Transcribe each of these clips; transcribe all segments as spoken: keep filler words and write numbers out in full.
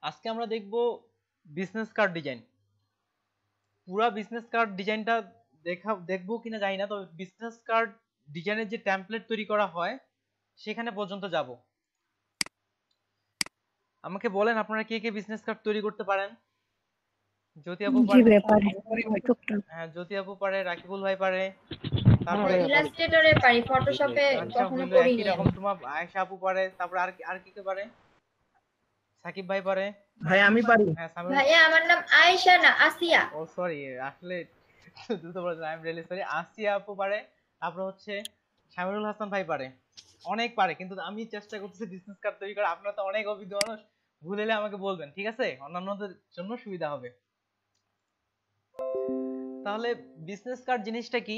আজকে আমরা দেখব বিজনেস কার্ড ডিজাইন। পুরা বিজনেস কার্ড ডিজাইনটা দেখা দেখবো কিনা জানি না, তবে বিজনেস কার্ড ডিজাইনের যে টেমপ্লেট তৈরি করা হয় সেখানে পর্যন্ত যাব। আমাকে বলেন আপনারা কে কে বিজনেস কার্ড তৈরি করতে পারেন? জ্যোতি আপু জি পারে, ব্যাপারে টুকটাক। হ্যাঁ জ্যোতি আপু পারে, রাকিবুল ভাই পারে, তারপরে হ্যাঁ ইলাস্ট্রেটরে পারি, ফটোশপে আচ্ছা কখনো হইলো একই করিনি রকম। আমি। তোমার আয়েশা আপু পারে, তারপরে আর আর কি কে পারে? সাকিব ভাই পারে। ভাই আমি পারি। হ্যাঁ সামির। ভাইয়া আমার নাম আয়েশা না আসিয়া। ও সরি, আসলে দ্রুত বলছিলাম, I am really sorry. Asiya আপু পারে, তারপর হচ্ছে শামিরুল হাসান ভাই পারে, অনেক পারে। কিন্তু আমি চেষ্টা করতেছি বিজনেস কার্ড তৈরি করা। আপনারা তো অনেক অভিজ্ঞ মানুষ, ভুল হলে আমাকে বলবেন, ঠিক আছে? অন্যান্যদের জন্য সুবিধা হবে। তাহলে বিজনেস কার্ড জিনিসটা কি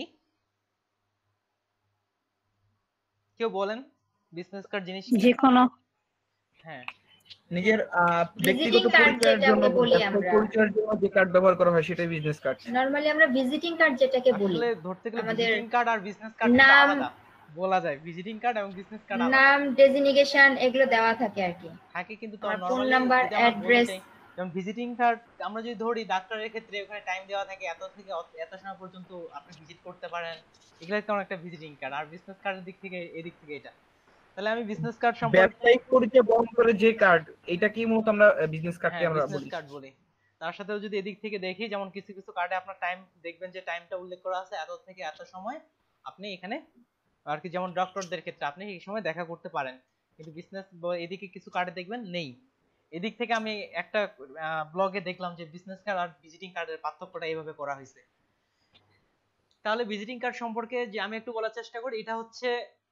কেউ বলেন? বিজনেস কার্ড জিনিস কি? যে কোনো হ্যাঁ নিজের আহ, ভিজিটিং ব্যক্তিগত কার্ড পরিচয়ের জন্য, যেটাকে বলি ব্যবসায়িক আমরা, পরিচয়ের জন্য যে কার্ড ব্যবহার করা হয় সেটাই বিজনেস কার্ড। নরমালি আমরা ভিজিটিং কার্ড যেটাকে বলি। আসলে ধরতে গেলে আমাদের ভিজিটিং কার্ড আর বিজনেস কার্ড কিন্তু নাম আলাদা বলা যায়। ভিজিটিং কার্ড এবং বিজনেস কার্ড আলাদা নাম ডেজিগনেশন এগুলো দেওয়া থাকে আর কি। থাকে, কিন্তু তো আমার ফোন নরমালি নাম্বার, যদি আমরা বলতে অ্যাড্রেস। চাই, যেমন ভিজিটিং কার্ড আমরা যদি ধরি, ডাক্তারের ক্ষেত্রে ওখানে টাইম দেওয়া থাকে, এত থেকে অত- এত সময় পর্যন্ত আপনি ভিজিট করতে পারেন, এগুলো কেমন একটা ভিজিটিং কার্ড। আর বিজনেস কার্ডের দিক থেকে এদিক থেকে এটা। তাহলে আমি বিজনেস কার্ড সম্পর্কে, ব্যবসায়িক পরিচয় বহন করে যে কার্ড, এটা কি মূলত আমরা বিজনেস কার্ডকে হ্যাঁ আমরা বিজনেস বলি। কার্ড বলি। তার সাথেও যদি এদিক থেকে দেখি, যেমন কিছু কিছু কার্ডে আপনার টাইম দেখবেন যে টাইমটা উল্লেখ করা আছে, এত থেকে এত সময় আপনি এখানে আর কি, যেমন ডক্টরদের ক্ষেত্রে আপনি এই সময় দেখা করতে পারেন। কিন্তু বিজনেস এদিকে কিছু কার্ডে দেখবেন নেই। এদিক থেকে আমি একটা ব্লগে দেখলাম যে বিজনেস কার্ড আর ভিজিটিং কার্ডের পার্থক্যটা এইভাবে করা হয়েছে। তাহলে ভিজিটিং কার্ড সম্পর্কে যে আমি একটু বলার চেষ্টা করি, এটা হচ্ছে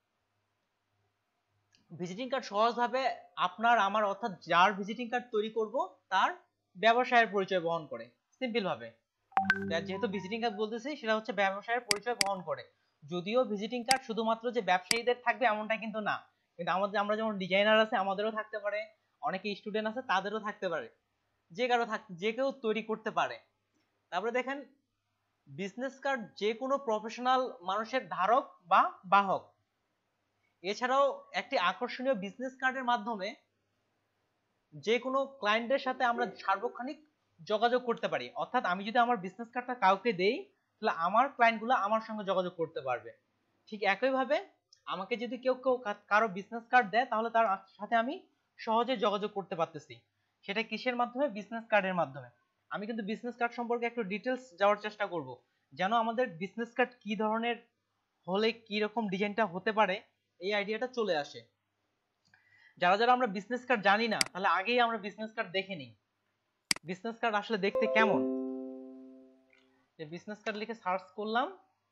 ভিজিটিং কার্ড সহজভাবে আপনার আমার অর্থাৎ যার ভিজিটিং কার্ড তৈরি করব তার ব্যবসায়ের পরিচয় বহন করে, সিম্পল ভাবে। যেহেতু ভিজিটিং কার্ড বলতেছি, সেটা হচ্ছে ব্যবসায়ের পরিচয় বহন করে। যদিও ভিজিটিং কার্ড শুধুমাত্র যে ব্যবসায়ীদের থাকবে এমনটা কিন্তু না, কিন্তু আমাদের আমরা যেমন ডিজাইনার আছে আমাদেরও থাকতে পারে, অনেকে স্টুডেন্ট আছে তাদেরও থাকতে পারে, যে কারো থাক যে কেউ তৈরি করতে পারে। তারপরে দেখেন বিজনেস কার্ড যে কোনো প্রফেশনাল মানুষের ধারক বা বাহক। এছাড়াও একটি আকর্ষণীয় বিজনেস কার্ডের মাধ্যমে যে কোনো ক্লায়েন্টের সাথে আমরা সার্বক্ষণিক যোগাযোগ করতে পারি। অর্থাৎ আমি যদি আমার বিজনেস কার্ডটা কাউকে দেই, তাহলে আমার ক্লায়েন্টগুলো আমার সঙ্গে যোগাযোগ করতে পারবে। ঠিক একইভাবে আমাকে যদি কেউ কেউ কারো বিজনেস কার্ড দেয়, তাহলে তার সাথে আমি সহজে যোগাযোগ করতে পারতেছি। সেটা কিসের মাধ্যমে? বিজনেস কার্ডের মাধ্যমে। আমি কিন্তু বিজনেস কার্ড সম্পর্কে একটু ডিটেলস যাওয়ার চেষ্টা করব, যেন আমাদের বিজনেস কার্ড কি ধরনের হলে কি রকম ডিজাইনটা হতে পারে এই আইডিয়াটা চলে আসে। যারা যারা আমরা বিজনেস কার্ড জানি না, তাহলে আগেই আমরা বিজনেস কার্ড দেখে নিই বিজনেস কার্ড আসলে দেখতে কেমন। যে বিজনেস কার্ড লিখে সার্চ করলাম,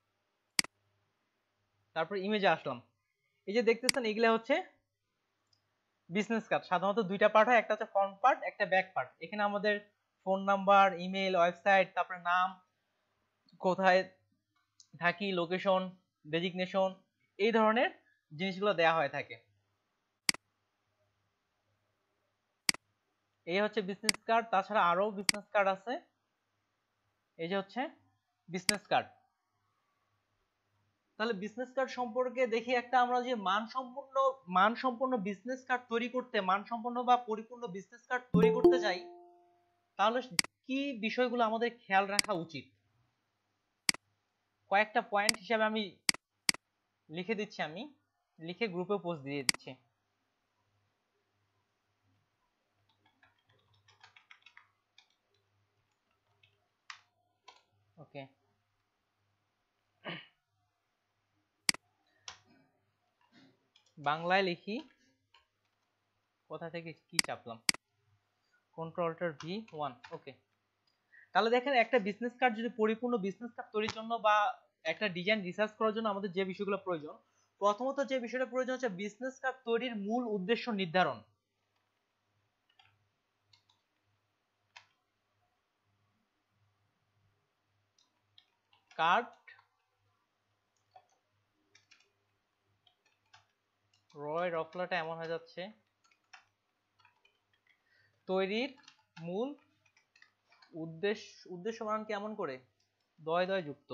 তারপর ইমেজে আসলাম। এই যে দেখতেছেন এগুলা হচ্ছে বিজনেস কার্ড। সাধারণত দুইটা পার্ট হয়, একটা হচ্ছে ফ্রন্ট পার্ট, একটা ব্যাক পার্ট। এখানে আমাদের ফোন নাম্বার, ইমেল, ওয়েবসাইট, তারপরে নাম, কোথায় থাকি, লোকেশন, ডেজিগনেশন, এই ধরনের জিনিসগুলো দেয়া হয়ে থাকে। এই হচ্ছে বিজনেস কার্ড। তাছাড়া আরো বিজনেস কার্ড আছে। এই যে হচ্ছে বিজনেস কার্ড। তাহলে বিজনেস কার্ড সম্পর্কে দেখি একটা, আমরা যে মানসম্পন্ন মানসম্পন্ন বিজনেস কার্ড তৈরি করতে, মানসম্পন্ন বা পরিপূর্ণ বিজনেস কার্ড তৈরি করতে চাই, তাহলে কি বিষয়গুলো আমাদের খেয়াল রাখা উচিত? কয়েকটা পয়েন্ট হিসাবে আমি লিখে দিচ্ছি, আমি লিখে গ্রুপে পোস্ট দিয়ে দিচ্ছি। ওকে, বাংলায় লিখি, কোথা থেকে কি চাপলাম, control alter V one. Okay, তাহলে দেখেন একটা বিজনেস কার্ড যদি পরিপূর্ণ বিজনেস কার্ড তৈরির জন্য বা একটা ডিজাইন রিসার্চ করার জন্য আমাদের যে বিষয়গুলো প্রয়োজন, প্রথমত যে বিষয়টা প্রয়োজন হচ্ছে বিজনেস কার্ড তৈরির মূল উদ্দেশ্য নির্ধারণ। কার্ড রয় রফলাটা এমন হয়ে যাচ্ছে, তৈরির মূল উদ্দেশ্য, উদ্দেশ্য বানান কেমন করে, দয় দয় যুক্ত।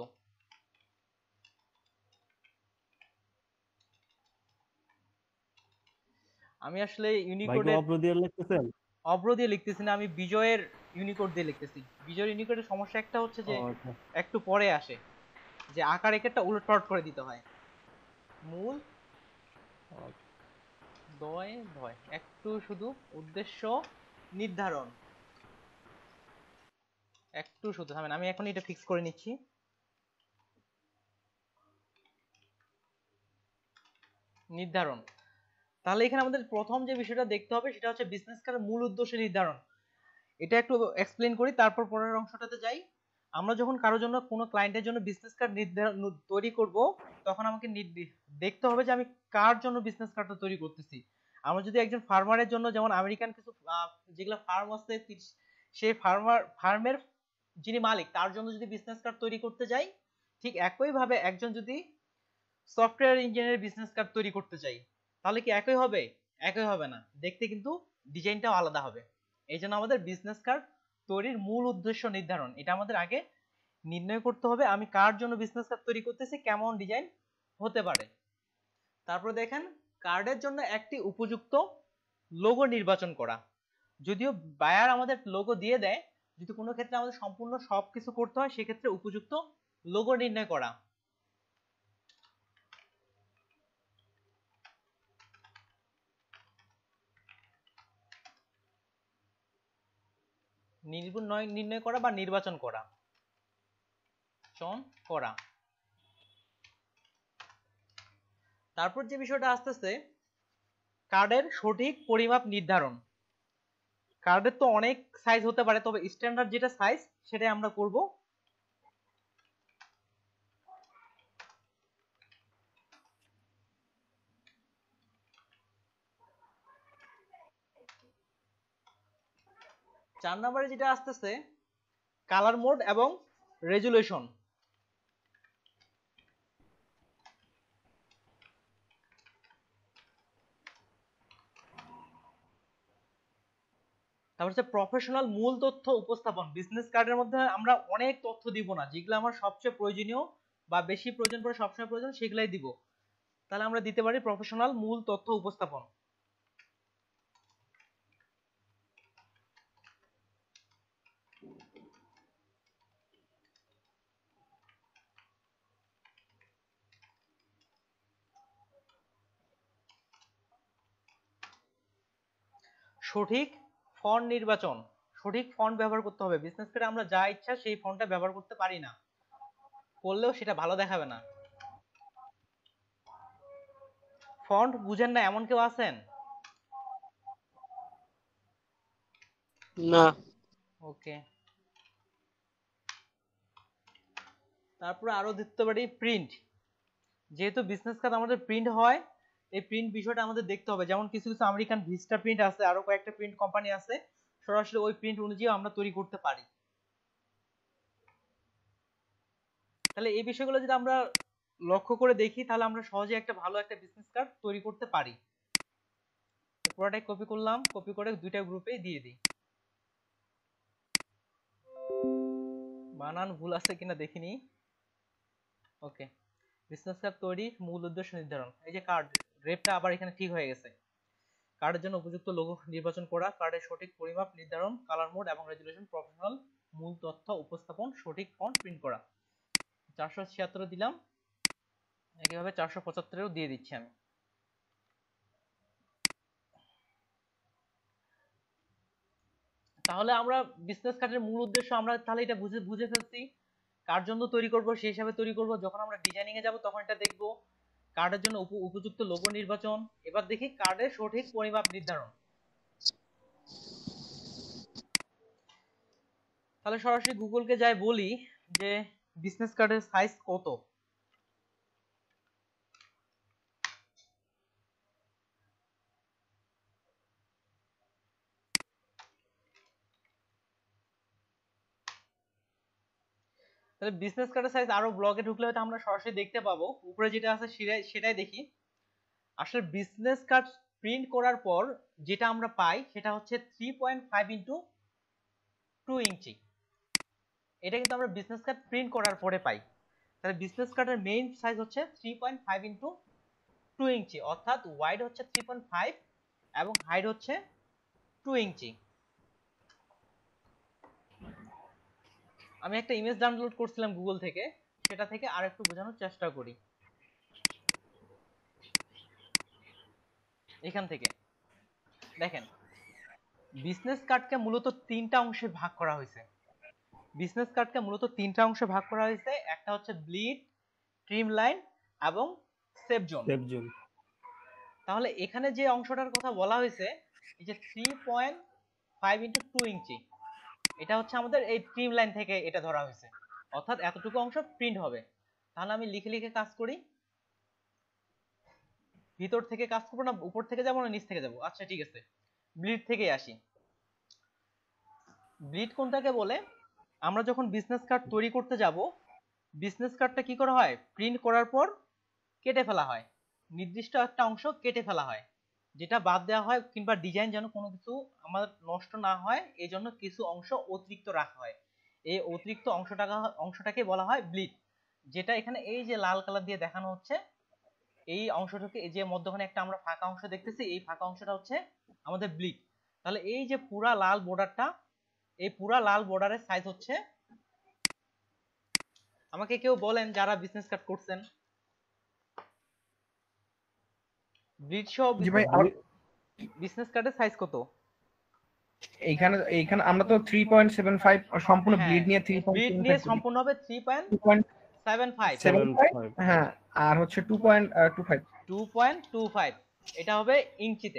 আমি আসলে ইউনিকোডের, ভাই কি অপ্রদিয়ার লিখতেছেন? অভ্র দিয়ে লিখতেছি না, আমি বিজয়ের ইউনিকোড দিয়ে লিখতেছি। বিজয়ের ইউনিকোডের সমস্যা একটা হচ্ছে যে একটু পরে আসে, যে আকার একেরটা উলটপালট করে দিতে হয়। মূল দয় ভয় একটু শুধু উদ্দেশ্য নির্ধারণ, একটু শুধু থামেন, আমি এখন এটা ফিক্স করে নিচ্ছি। নির্ধারণ, তাহলে এখানে আমাদের প্রথম যে বিষয়টা দেখতে হবে সেটা হচ্ছে বিজনেস কার্ডের মূল উদ্দেশ্য নির্ধারণ। এটা একটু এক্সপ্লেইন করি, তারপর পরের অংশটাতে যাই। আমরা যখন কারোর জন্য কোনো ক্লায়েন্টের জন্য বিজনেস কার্ড নির্ধারণ তৈরি করব, তখন আমাকে দেখতে হবে যে আমি কার জন্য বিজনেস কার্ডটা তৈরি করতেছি। আমরা যদি একজন ফার্মারের জন্য, যেমন আমেরিকান কিছু যেগুলো ফার্ম আছে, সেই ফার্মার ফার্মের যিনি মালিক তার জন্য যদি বিজনেস কার্ড তৈরি করতে যাই, ঠিক একইভাবে একজন যদি সফটওয়্যার ইঞ্জিনিয়ারের বিজনেস কার্ড তৈরি করতে চাই, তাহলে কি একই হবে? একই হবে না, দেখতে কিন্তু ডিজাইনটাও আলাদা হবে। এই জন্য আমাদের বিজনেস কার্ড তৈরির মূল উদ্দেশ্য নির্ধারণ, এটা আমাদের আগে নির্ণয় করতে হবে। আমি কার জন্য বিজনেস কার্ড তৈরি করতেছি, কেমন ডিজাইন হতে পারে। তারপর দেখেন, কার্ডের জন্য একটি উপযুক্ত লোগো নির্বাচন করা। যদিও বায়ার আমাদের লোগো দিয়ে দেয়, যদি কোনো ক্ষেত্রে আমাদের সম্পূর্ণ সবকিছু করতে হয়, সেক্ষেত্রে উপযুক্ত লোগো নির্ণয় করা। নির্ণয় নির্ণয় করা বা নির্বাচন করা চয়ন করা। তারপর যে বিষয়টা আসতেছে, কার্ডের সঠিক পরিমাপ নির্ধারণ। কার্ডের তো অনেক সাইজ হতে পারে, তবে স্ট্যান্ডার্ড যেটা সাইজ সেটাই আমরা করব। চার নম্বরে যেটা আসতেছে, কালার মোড এবং রেজুলেশন। তারপর হচ্ছে প্রফেশনাল মূল তথ্য উপস্থাপন। বিজনেস কার্ডের মধ্যে আমরা অনেক তথ্য দিব না, যেগুলো আমার সবচেয়ে প্রয়োজনীয় বা বেশি প্রয়োজন পড়ে, সবসময় প্রয়োজন, সেগুলাই দিব। তাহলে আমরা দিতে পারি প্রফেশনাল মূল তথ্য উপস্থাপন। সঠিক ফন্ট নির্বাচন, সঠিক ফন্ট ব্যবহার করতে হবে। বিজনেস কার্ডে আমরা যা ইচ্ছা সেই ফন্টটা ব্যবহার করতে পারি না, করলেও সেটা ভালো দেখাবে না। ফন্ট বুঝেন না এমন কেউ আছেন? না। ওকে। তারপরে আরো দেখতে পারি প্রিন্ট। যেহেতু বিজনেস কার্ড আমাদের প্রিন্ট হয়, এই প্রিন্ট বিষয়টা আমাদের দেখতে হবে। যেমন কিছু কিছু আমেরিকান ভিস্টা প্রিন্ট আছে, আরো কয়েকটা প্রিন্ট কোম্পানি আছে, সরাসরি ওই প্রিন্ট অনুযায়ী আমরা তৈরি করতে পারি। তাহলে এই বিষয়গুলো যদি আমরা লক্ষ্য করে দেখি, তাহলে আমরা সহজে একটা ভালো একটা বিজনেস কার্ড তৈরি করতে পারি। পুরোটাই কপি করলাম, কপি করে দুইটা গ্রুপে দিয়ে দিই। বানান ভুল আছে কিনা দেখিনি। ওকে, বিজনেস কার্ড তৈরি মূল উদ্দেশ্য নির্ধারণ। এই যে কার্ড রেপটা আবার এখানে ঠিক হয়ে গেছে। কার্ডের জন্য উপযুক্ত লোগো নির্বাচন করা, কার্ডের সঠিক পরিমাপ নির্ধারণ, কালার মোড এবং রেজুলেশন, প্রফেশনাল মূল তথ্য উপস্থাপন, সঠিক ফন্ট প্রিন্ট করা। চারশো ছিয়াত্তর দিলাম, একইভাবে চারশো পঁচাত্তরেও দিয়ে দিচ্ছি আমি। তাহলে আমরা বিজনেস কার্ডের মূল উদ্দেশ্য আমরা তাহলে এটা বুঝে বুঝে ফেলছি। কার জন্য তৈরি করব সেই হিসাবে তৈরি করব। যখন আমরা ডিজাইনিং এ যাব তখন এটা দেখব। কার্ডের জন্য উপযুক্ত লোগো নির্বাচন। এবার দেখি কার্ডের সঠিক পরিমাপ নির্ধারণ। তাহলে সরাসরি গুগলকে যাই বলি যে বিজনেস কার্ডের সাইজ কত। তাহলে বিজনেস কার্ডের সাইজ আরো ব্লগে ঢুকলে হয়তো আমরা সরাসরি দেখতে পাবো। উপরে যেটা আছে সেটাই সেটাই দেখি। আসলে বিজনেস কার্ড প্রিন্ট করার পর যেটা আমরা পাই সেটা হচ্ছে three point five into two inch. এটা কিন্তু আমরা বিজনেস কার্ড প্রিন্ট করার পরে পাই। তাহলে বিজনেস কার্ডের মেইন সাইজ হচ্ছে three point five into two inch, অর্থাৎ ওয়াইড হচ্ছে থ্রি পয়েন্ট ফাইভ এবং হাইট হচ্ছে টু ইঞ্চি। আমি একটা ইমেজ ডাউনলোড করছিলাম গুগল থেকে, সেটা থেকে আরেকটু বোঝানোর চেষ্টা করি। এখান থেকে দেখেন, বিজনেস কার্ডকে মূলত তিনটা অংশে ভাগ করা হয়েছে। বিজনেস কার্ডকে মূলত তিনটা অংশে ভাগ করা হয়েছে, একটা হচ্ছে ব্লিড, ট্রিম লাইন এবং সেভ জোন। Save zone. তাহলে এখানে যে অংশটার কথা বলা হয়েছে, এই যে three point five into two inch, এটা হচ্ছে আমাদের এই ট্রিম লাইন থেকে এটা ধরা হয়েছে, অর্থাৎ এতটুকু অংশ প্রিন্ট হবে। তাহলে আমি লিখে লিখে কাজ করি, ভিতর থেকে কাজ করবো না, উপর থেকে যাবো না নিচ থেকে যাবো। আচ্ছা ঠিক আছে, ব্লিড থেকে আসি। ব্লিড কোনটাকে বলে? আমরা যখন বিজনেস কার্ড তৈরি করতে যাব, বিজনেস কার্ডটা কি করা হয়, প্রিন্ট করার পর কেটে ফেলা হয়, নির্দিষ্ট একটা অংশ কেটে ফেলা হয়, যেটা বাদ দেওয়া হয়, কিংবা ডিজাইন যেন কোনো কিছু আমাদের নষ্ট না হয়, এই জন্য কিছু অংশ অতিরিক্ত রাখা হয়। এই অতিরিক্ত অংশটাকে অংশটাকে বলা হয় ব্লিড, যেটা এখানে এই যে লাল কালার দিয়ে দেখানো হচ্ছে, এই অংশটাকে, এই যে মধ্যখানে একটা আমরা ফাঁকা অংশ দেখতেছি, এই ফাঁকা অংশটা হচ্ছে আমাদের ব্লিড। তাহলে এই যে পুরা লাল বর্ডারটা, এই পুরা লাল বর্ডারের সাইজ হচ্ছে, আমাকে কেউ বলেন যারা বিজনেস কার্ড করছেন, ব্লিড সহ জি ভাই, বিজনেস কার্ডের সাইজ কত? এইখানে এইখানে আমরা তো থ্রি পয়েন্ট সেভেন ফাইভ সম্পূর্ণ হ্যাঁ, ব্লিড নিয়ে থ্রি ব্লিড নিয়ে সম্পূর্ণ হবে three point seven five. Seven five, হ্যাঁ, আর হচ্ছে two point two five two point two five, এটা হবে ইঞ্চিতে।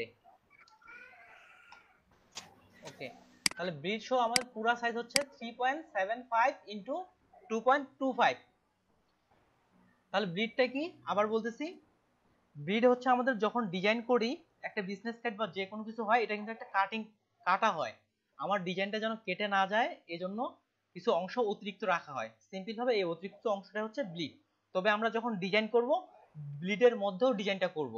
ওকে, তাহলে ব্রিজ সহ আমাদের পুরো সাইজ হচ্ছে three point seven five into two point two five. তাহলে ব্রিডটা কি আবার বলতেছি, ব্রিড হচ্ছে আমাদের যখন ডিজাইন করি একটা বিজনেস কার্ড বা যে কোনো কিছু হয়, এটা কিন্তু একটা কাটিং কাটা হয়, আমার ডিজাইনটা যেন কেটে না যায়, এজন্য কিছু অংশ অতিরিক্ত রাখা হয়। সিম্পল ভাবে এই অতিরিক্ত অংশটা হচ্ছে ব্লিড। তবে আমরা যখন ডিজাইন করব, ব্লিডের মধ্যেও ডিজাইনটা করব।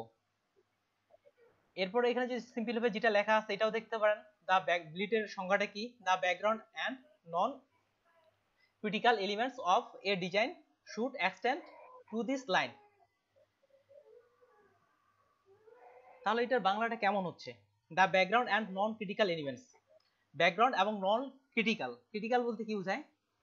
এরপর এখানে যে সিম্পল ভাবে যেটা লেখা আছে এটাও দেখতে পারেন, দা ব্যাক ব্লিডের সংজ্ঞাটা কি, the background and non critical elements of a design should extend to this line. তাহলে এটার বাংলাটা কেমন হচ্ছে, the background and non critical elements. Background এবং নন ক্রিটিক্যাল, ক্রিটিক্যাল বলতে কি বোঝায়?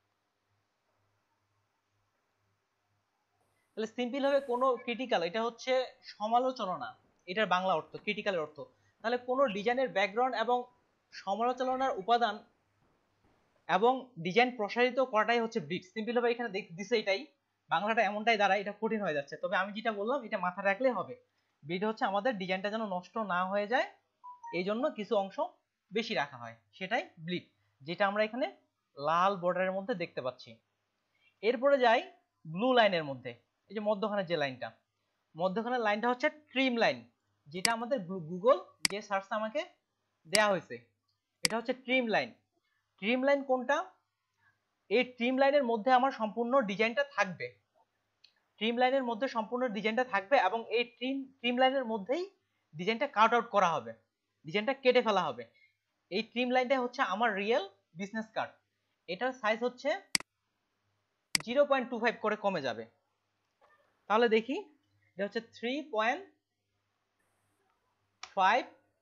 তাহলে সিম্পল ভাবে কোনো ক্রিটিক্যাল, এটা হচ্ছে সমালোচনা না, এটার বাংলা অর্থ ক্রিটিক্যালের অর্থ। তাহলে কোনো ডিজাইনের ব্যাকগ্রাউন্ড এবং সমালোচনার উপাদান এবং ডিজাইন প্রসারিত করাটাই হচ্ছে ব্রিড। সিম্পল ভাবে এখানে দিছে এটাই, বাংলাটা এমনটাই দাঁড়ায়, এটা কঠিন হয়ে যাচ্ছে, তবে আমি যেটা বললাম এটা মাথায় রাখলে হবে। ব্রিড হচ্ছে আমাদের ডিজাইনটা যেন নষ্ট না হয়ে যায়, এই জন্য কিছু অংশ বেশি রাখা হয়, সেটাই ব্লিড, যেটা আমরা এখানে লাল বর্ডারের মধ্যে দেখতে পাচ্ছি। এরপরে যাই ব্লু লাইনের মধ্যে, এই যে মধ্যখানে যে লাইনটা, মধ্যখানের লাইনটা হচ্ছে ট্রিম লাইন, যেটা আমাদের গুগল যে সার্চ আমাকে দেয়া হয়েছে, এটা হচ্ছে ট্রিম লাইন। ট্রিম লাইন কোনটা? এই ট্রিম লাইনের মধ্যে আমার সম্পূর্ণ ডিজাইনটা থাকবে, ট্রিম লাইনের মধ্যে সম্পূর্ণ ডিজাইনটা থাকবে এবং এই ট্রিম ট্রিম লাইনের মধ্যেই ডিজাইনটা কাট আউট করা হবে, ডিজাইনটা কেটে ফেলা হবে। এই ট্রিম লাইনটা হচ্ছে আমার রিয়েল বিজনেস কার্ড, এটার সাইজ হচ্ছে জিরো পয়েন্ট টু ফাইভ করে কমে যাবে। তাহলে দেখি, এটা হচ্ছে three point five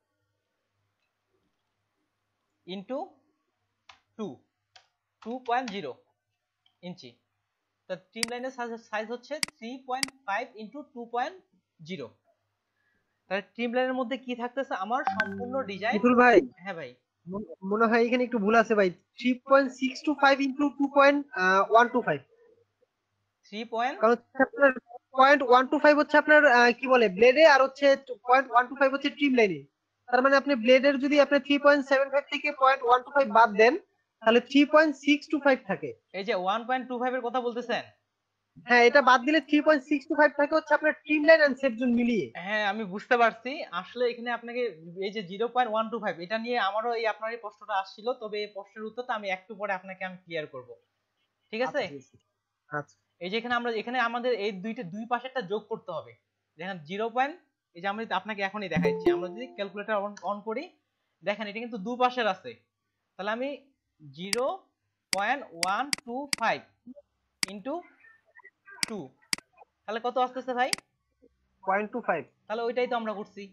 into two two point zero inch. তো ট্রিম লাইনের সাইজ হচ্ছে three point five into two point zero. তাহলে ট্রিম লাইনের মধ্যে কি থাকতেছে, আমার সম্পূর্ণ ডিজাইন। বিপুল ভাই, হ্যাঁ ভাই, মনে হয় এখানে একটু ভুল আছে ভাই। Three point six two five into two point one two five, three point কারণ আপনার পয়েন্ট ওয়ান টু ফাইভ হচ্ছে আপনার আহ, কি বলে ব্লেডে, আর হচ্ছে পয়েন্ট ওয়ান টু ফাইভ হচ্ছে ট্রিম লাইনে। তার মানে আপনি ব্লেডের যদি আপনি থ্রি পয়েন্ট সেভেন ফাইভ থেকে পয়েন্ট ওয়ান টু ফাইভ বাদ দেন, তাহলে three point six two five থাকে। এই যে ওয়ান পয়েন্ট টু ফাইভ এর কথা বলতেছেন? হ্যাঁ, এটা বাদ দিলে three point six two five থাকে হচ্ছে আপনার trim line and save zone মিলিয়ে। হ্যাঁ আমি বুঝতে পারছি, আসলে এখানে আপনাকে এই যে zero point one two five, এটা নিয়ে আমারও এই আপনার এই প্রশ্নটা আসছিল, তবে এই প্রশ্নের উত্তরটা আমি একটু পরে আপনাকে আমি ক্লিয়ার করব, ঠিক আছে? আচ্ছা, এই যে এখানে আমরা এখানে আমাদের এই দুইটা দুই পাশেরটা যোগ করতে হবে। দেখেন জিরো পয়েন্ট, এই যে আমি আপনাকে এখনই দেখাচ্ছি, আমরা যদি ক্যালকুলেটর অন করি, দেখেন এটা কিন্তু দুই পাশের আছে। তাহলে আমি zero point one two five into two, তাহলে কত আসতেছে ভাই? Point two five. তাহলে ওইটাই তো আমরা করছি,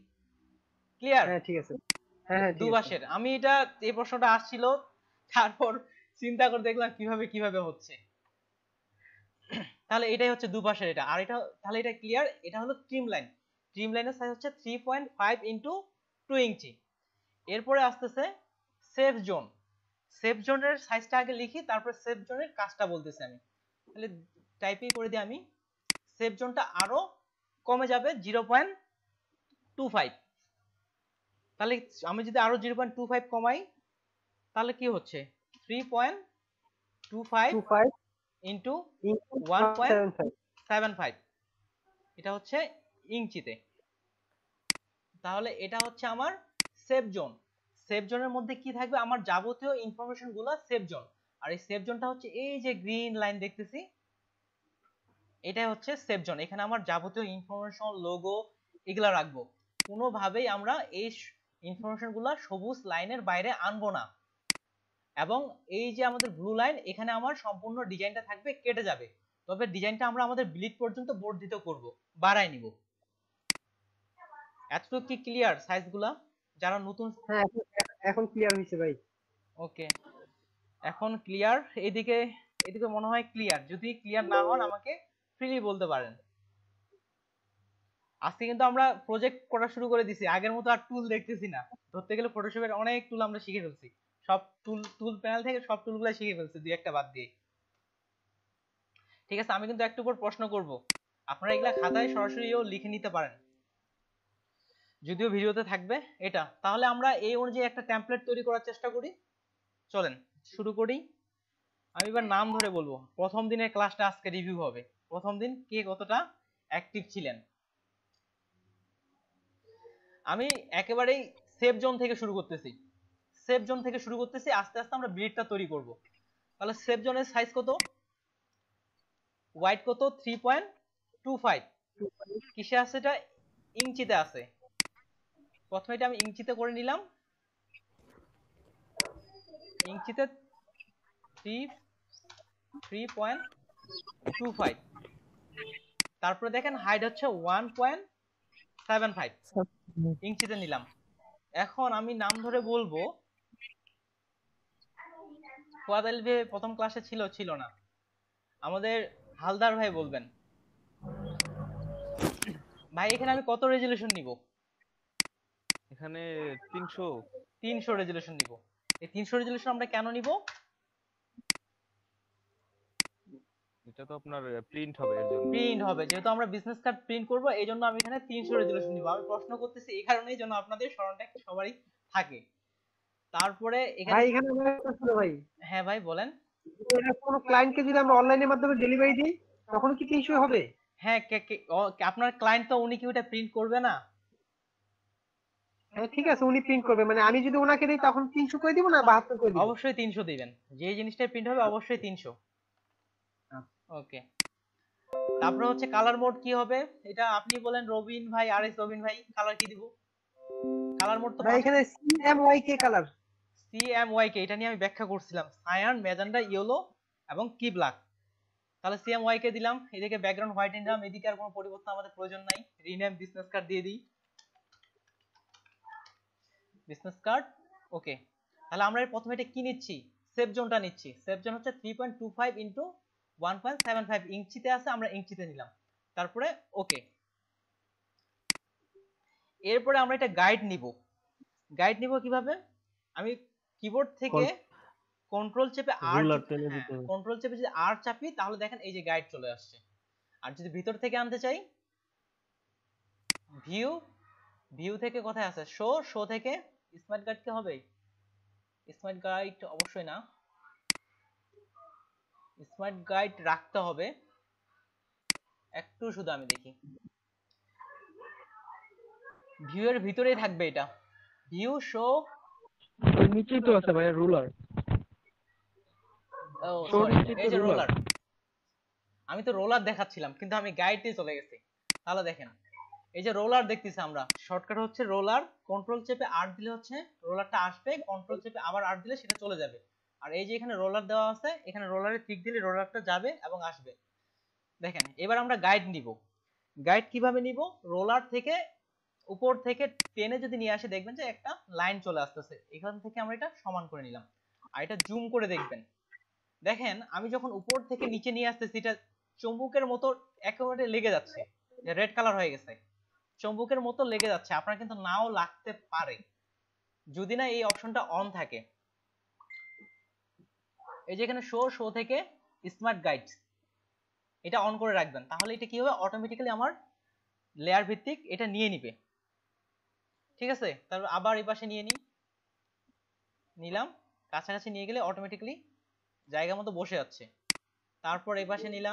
ক্লিয়ার? হ্যাঁ ঠিক আছে, হ্যাঁ হ্যাঁ দুই পাশের। আমি এটা এই প্রশ্নটা আসছিল, তারপর চিন্তা করে দেখলাম কিভাবে কিভাবে হচ্ছে। তাহলে এটাই হচ্ছে দুপাশের এটা, আর এটা তাহলে এটা ক্লিয়ার। এটা হলো ট্রিম লাইন। ট্রিম লাইনের সাইজ হচ্ছে three point five into two inch. এরপরে আসতেছে সেফ জোন। সেফ জোনের সাইজটা আগে লিখি, তারপর সেফ জোনের কাজটা বলতেছি আমি। তাহলে টাইপই করে দিই আমি। সেফ জোনটা আরো কমে যাবে জিরো পয়েন্ট টু ফাইভ। তাহলে আমি যদি আরো জিরো পয়েন্ট টু ফাইভ কমাই তাহলে কি হচ্ছে three point two five two five into into one point seven five. Seven five. এটা হচ্ছে ইঞ্চিতে। তাহলে এটা হচ্ছে আমার সেফ জোন। সেফ জোনের মধ্যে কি থাকবে, আমার যাবতীয় ইনফরমেশন গুলো সেফ জোন। আর এই সেফ জোনটা হচ্ছে এই যে গ্রিন লাইন দেখতেছি, এটাই হচ্ছে সেফ জোন। এখানে আমার যাবতীয় ইনফরমেশন, লোগো এগুলা রাখবো। কোনোভাবেই আমরা এই ইনফরমেশন গুলা সবুজ লাইনের বাইরে আনবো না। এবং এই যে আমাদের ব্লু লাইন, এখানে আমার সম্পূর্ণ ডিজাইনটা থাকবে, কেটে যাবে। তবে ডিজাইনটা আমরা আমাদের ব্লিড পর্যন্ত বর্ধিত করব, বাড়াই নিব। এতটুকু কি ক্লিয়ার সাইজগুলা যারা নতুন? হ্যাঁ এখন এখন ক্লিয়ার হয়েছে ভাই। ওকে, এখন ক্লিয়ার। এদিকে এদিকে মনে হয় ক্লিয়ার। যদি ক্লিয়ার না হন আমাকে ফ্রিলি বলতে পারেন। আজকে কিন্তু আমরা প্রজেক্ট করা শুরু করে দিছি, আগের মতো আর টুল দেখতেছি না। ধরতে গেলে ফটোশপের অনেক টুল আমরা শিখে ফেলছি, সব টুল টুল প্যানেল থেকে সব টুলগুলো শিখে ফেলছি দুই একটা বাদ দিয়ে। ঠিক আছে, আমি কিন্তু একটু পর প্রশ্ন করব, আপনারা এগুলা খাতায় সরাসরিও লিখে নিতে পারেন, যদিও ভিডিওতে থাকবে এটা। তাহলে আমরা এই অনুযায়ী একটা টেমপ্লেট তৈরি করার চেষ্টা করি। চলেন শুরু করি। আমি এবার নাম ধরে বলবো। প্রথম দিনের ক্লাসটা আজকে রিভিউ হবে। প্রথম দিন কে কতটা অ্যাক্টিভ ছিলেন। আমি একেবারেই সেফ জোন থেকে শুরু করতেছি। সেফ জোন থেকে শুরু করতেছি, আস্তে আস্তে আমরা ব্লিডটা তৈরি করব। তাহলে সেফ জোনের সাইজ কত, ওয়াইড কত, থ্রি পয়েন্ট টু ফাইভ। কিসে আছে এটা, ইঞ্চিতে আছে। প্রথমে এটা আমি ইঞ্চিতে করে নিলাম। ইঞ্চিতে three three point two five. তারপরে দেখেন হাইট হচ্ছে ওয়ান পয়েন্ট সেভেন ফাইভ, ইঞ্চিতে নিলাম। এখন আমি নাম ধরে বলবো। ফুয়াদ আলী ভাই প্রথম ক্লাসে ছিল ছিল না, আমাদের হালদার ভাই বলবেন। ভাই এখানে আমি কত রেজুলেশন নিব? এখানে তিনশো। তিনশো রেজুলেশন নিব। এই তিনশো রেজুলেশন আমরা কেন নিব? এটা তো আপনার প্রিন্ট হবে, এর জন্য। প্রিন্ট হবে, যেহেতু আমরা বিজনেস কার্ড প্রিন্ট করব, এই জন্য আমি এখানে তিনশো রেজুলেশন নিব। আমি প্রশ্ন করতেছি এই কারণেই যেন আপনাদের স্মরণটা সবারই থাকে। তারপরে এখানে ভাই এখানে আমার একটা ছিল ভাই, হ্যাঁ ভাই বলেন। এটা কোনো ক্লায়েন্টকে যদি আমরা অনলাইনের মাধ্যমে ডেলিভারি দিই তখন কি তিনশো হবে? হ্যাঁ, কে কে ও, আপনার ক্লায়েন্ট তো উনি কি ওটা প্রিন্ট করবে না? হ্যাঁ ঠিক আছে, উনি প্রিন্ট করবে, মানে আমি যদি ওনাকে দিই তখন তিনশো করে দিব না বাহাত্তর করে দিব? অবশ্যই তিনশো দিবেন, যে জিনিসটা প্রিন্ট হবে অবশ্যই তিনশো। ওকে, তারপরে হচ্ছে কালার মোড কি হবে, এটা আপনি বলেন রবিন ভাই, আর এস রবিন ভাই। কালার কি দিব? কালার মোড তো ভাই এখানে C M Y K colour. C M Y K, এটা নিয়ে আমি ব্যাখ্যা করছিলাম, সায়ান, ম্যাজেন্ডা, ইয়েলো এবং কি ব্ল্যাক। তাহলে সি এম ওয়াই কে দিলাম। এদিকে ব্যাকগ্রাউন্ড হোয়াইট নিলাম। এদিকে আর কোনো পরিবর্তন আমাদের প্রয়োজন নাই। রিনেম বিজনেস কার্ড দিয়ে দিই, বিজনেস কার্ড। ওকে, তাহলে আমরা প্রথমে এটা কি নিচ্ছি, সেফ জোনটা নিচ্ছি। সেফ জোন হচ্ছে three point two five into one point seven five, ইঞ্চিতে আছে, আমরা ইঞ্চিতে নিলাম। তারপরে ওকে। এরপরে আমরা এটা গাইড নিব। গাইড নিব কিভাবে, আমি কিবোর্ড থেকে কন্ট্রোল চেপে আর কন্ট্রোল চেপে যদি আর চাপি তাহলে দেখেন এই যে গাইড চলে আসছে। আর যদি ভিতর থেকে আনতে চাই, ভিউ, ভিউ থেকে কোথায় আছে, শো, শো থেকে স্মার্ট গাইড কি হবে, স্মার্ট গাইড অবশ্যই না, স্মার্ট গাইড রাখতে হবে। একটু শুধু আমি দেখি, ভিউ এর ভিতরেই থাকবে এটা, ভিউ, শো, নিচেই তো আছে ভাই রুলার। ও সরি, এই যে রোলার। আমি তো রোলার দেখাচ্ছিলাম কিন্তু আমি গাইডে চলে গেছি। তাহলে দেখেন এই যে রোলার দেখতেছি আমরা, শর্টকাট হচ্ছে রোলার, কন্ট্রোল চেপে আর দিলে হচ্ছে রোলারটা আসবে, কন্ট্রোল চেপে আবার আর দিলে সেটা চলে যাবে। আর এই যে এখানে রোলার দেওয়া আছে, এখানে রোলারে ক্লিক দিলে রোলারটা যাবে এবং আসবে। দেখেন এবার আমরা গাইড নিব। গাইড কিভাবে নিব, রোলার থেকে উপর থেকে টেনে যদি নিয়ে আসে দেখবেন যে একটা লাইন চলে আসতেছে। এখান থেকে আমরা এটা সমান করে নিলাম। আর এটা জুম করে দেখবেন, দেখেন আমি যখন উপর থেকে নিচে নিয়ে আসতেছি এটা চুম্বকের মতো একেবারে লেগে যাচ্ছে, রেড কালার হয়ে গেছে, চুম্বকের মতো লেগে যাচ্ছে। আপনার কিন্তু নাও লাগতে পারে যদি না এই অপশনটা অন থাকে। এই যে এখানে শো শো থেকে স্মার্ট গাইড এটা অন করে রাখবেন, তাহলে এটা কি হবে অটোমেটিক্যালি আমার লেয়ার ভিত্তিক এটা নিয়ে নিবে। ঠিক আছে, তারপর আবার এই পাশে নিয়ে নিই, নিলাম, কাছাকাছি নিয়ে গেলে অটোমেটিক্যালি জায়গা মতো বসে যাচ্ছে। তারপর এই পাশে নিলাম,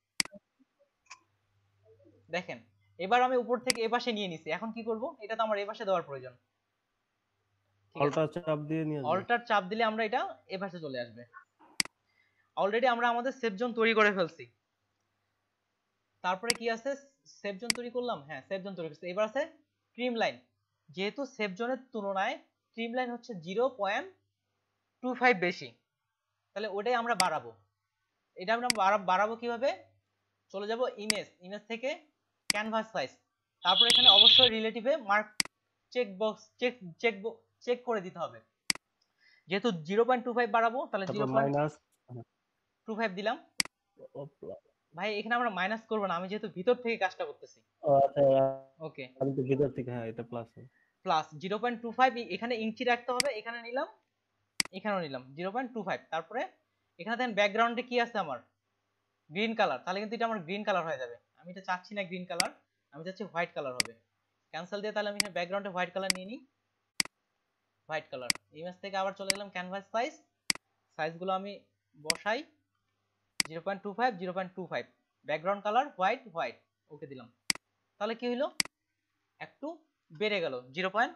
দেখেন এবার আমি উপর থেকে এই পাশে নিয়ে নিছি। এখন কি করব, এটা তো আমার এই পাশে দেওয়ার প্রয়োজন। অল্টার চাপ দিয়ে নিয়ে যাবে। অল্টার চাপ দিলে আমরা এটা এই পাশে চলে আসবে। অলরেডি আমরা আমাদের সেভ জোন তৈরি করে ফেলছি। তারপরে কি আছে, সেভ জোন তৈরি করলাম, হ্যাঁ সেভ জোন তৈরি করছি। এবার আছে ট্রিম লাইন। যেহেতু সেভ জোনের তুলনায় ট্রিম লাইন হচ্ছে জিরো পয়েন্ট টু ফাইভ বেশি, তাহলে ওটাই আমরা বাড়াবো। এটা আমরা বাড়াবো কিভাবে, চলে যাব ইমেজ, ইমেজ থেকে ক্যানভাস সাইজ, তারপর এখানে অবশ্যই রিলেটিভে mark check box check check check করে দিতে হবে। যেহেতু জিরো পয়েন্ট টু ফাইভ বাড়াবো তাহলে zero point minus two five দিলাম। ভাই এখানে আমরা মাইনাস করব না, আমি যেহেতু ভিতর থেকে কাজটা করতেছি। আচ্ছা ওকে, আমি তো ভিতর থেকে, হ্যাঁ এটা plus plus zero point two five এখানে ইঞ্চি রাখতে হবে, এখানে নিলাম, এখানেও নিলাম জিরো পয়েন্ট টু ফাইভ। তারপরে এখানে দেখেন ব্যাকগ্রাউন্ডে কি আছে আমার গ্রিন কালার, তাহলে কিন্তু এটা আমার গ্রিন কালার হয়ে যাবে। আমি এটা চাচ্ছি না গ্রিন কালার, আমি চাচ্ছি হোয়াইট কালার হবে। ক্যান্সেল দিয়ে তাহলে আমি এখানে ব্যাকগ্রাউন্ডে হোয়াইট কালার নিয়ে নিই, হোয়াইট কালার। ইমেজ থেকে আবার চলে গেলাম ক্যানভাস সাইজ, সাইজগুলো আমি বসাই zero point two five zero point two five, background colour white white, okay দিলাম। তাহলে কি হলো, একটু বেড়ে গেল, জিরো পয়েন্ট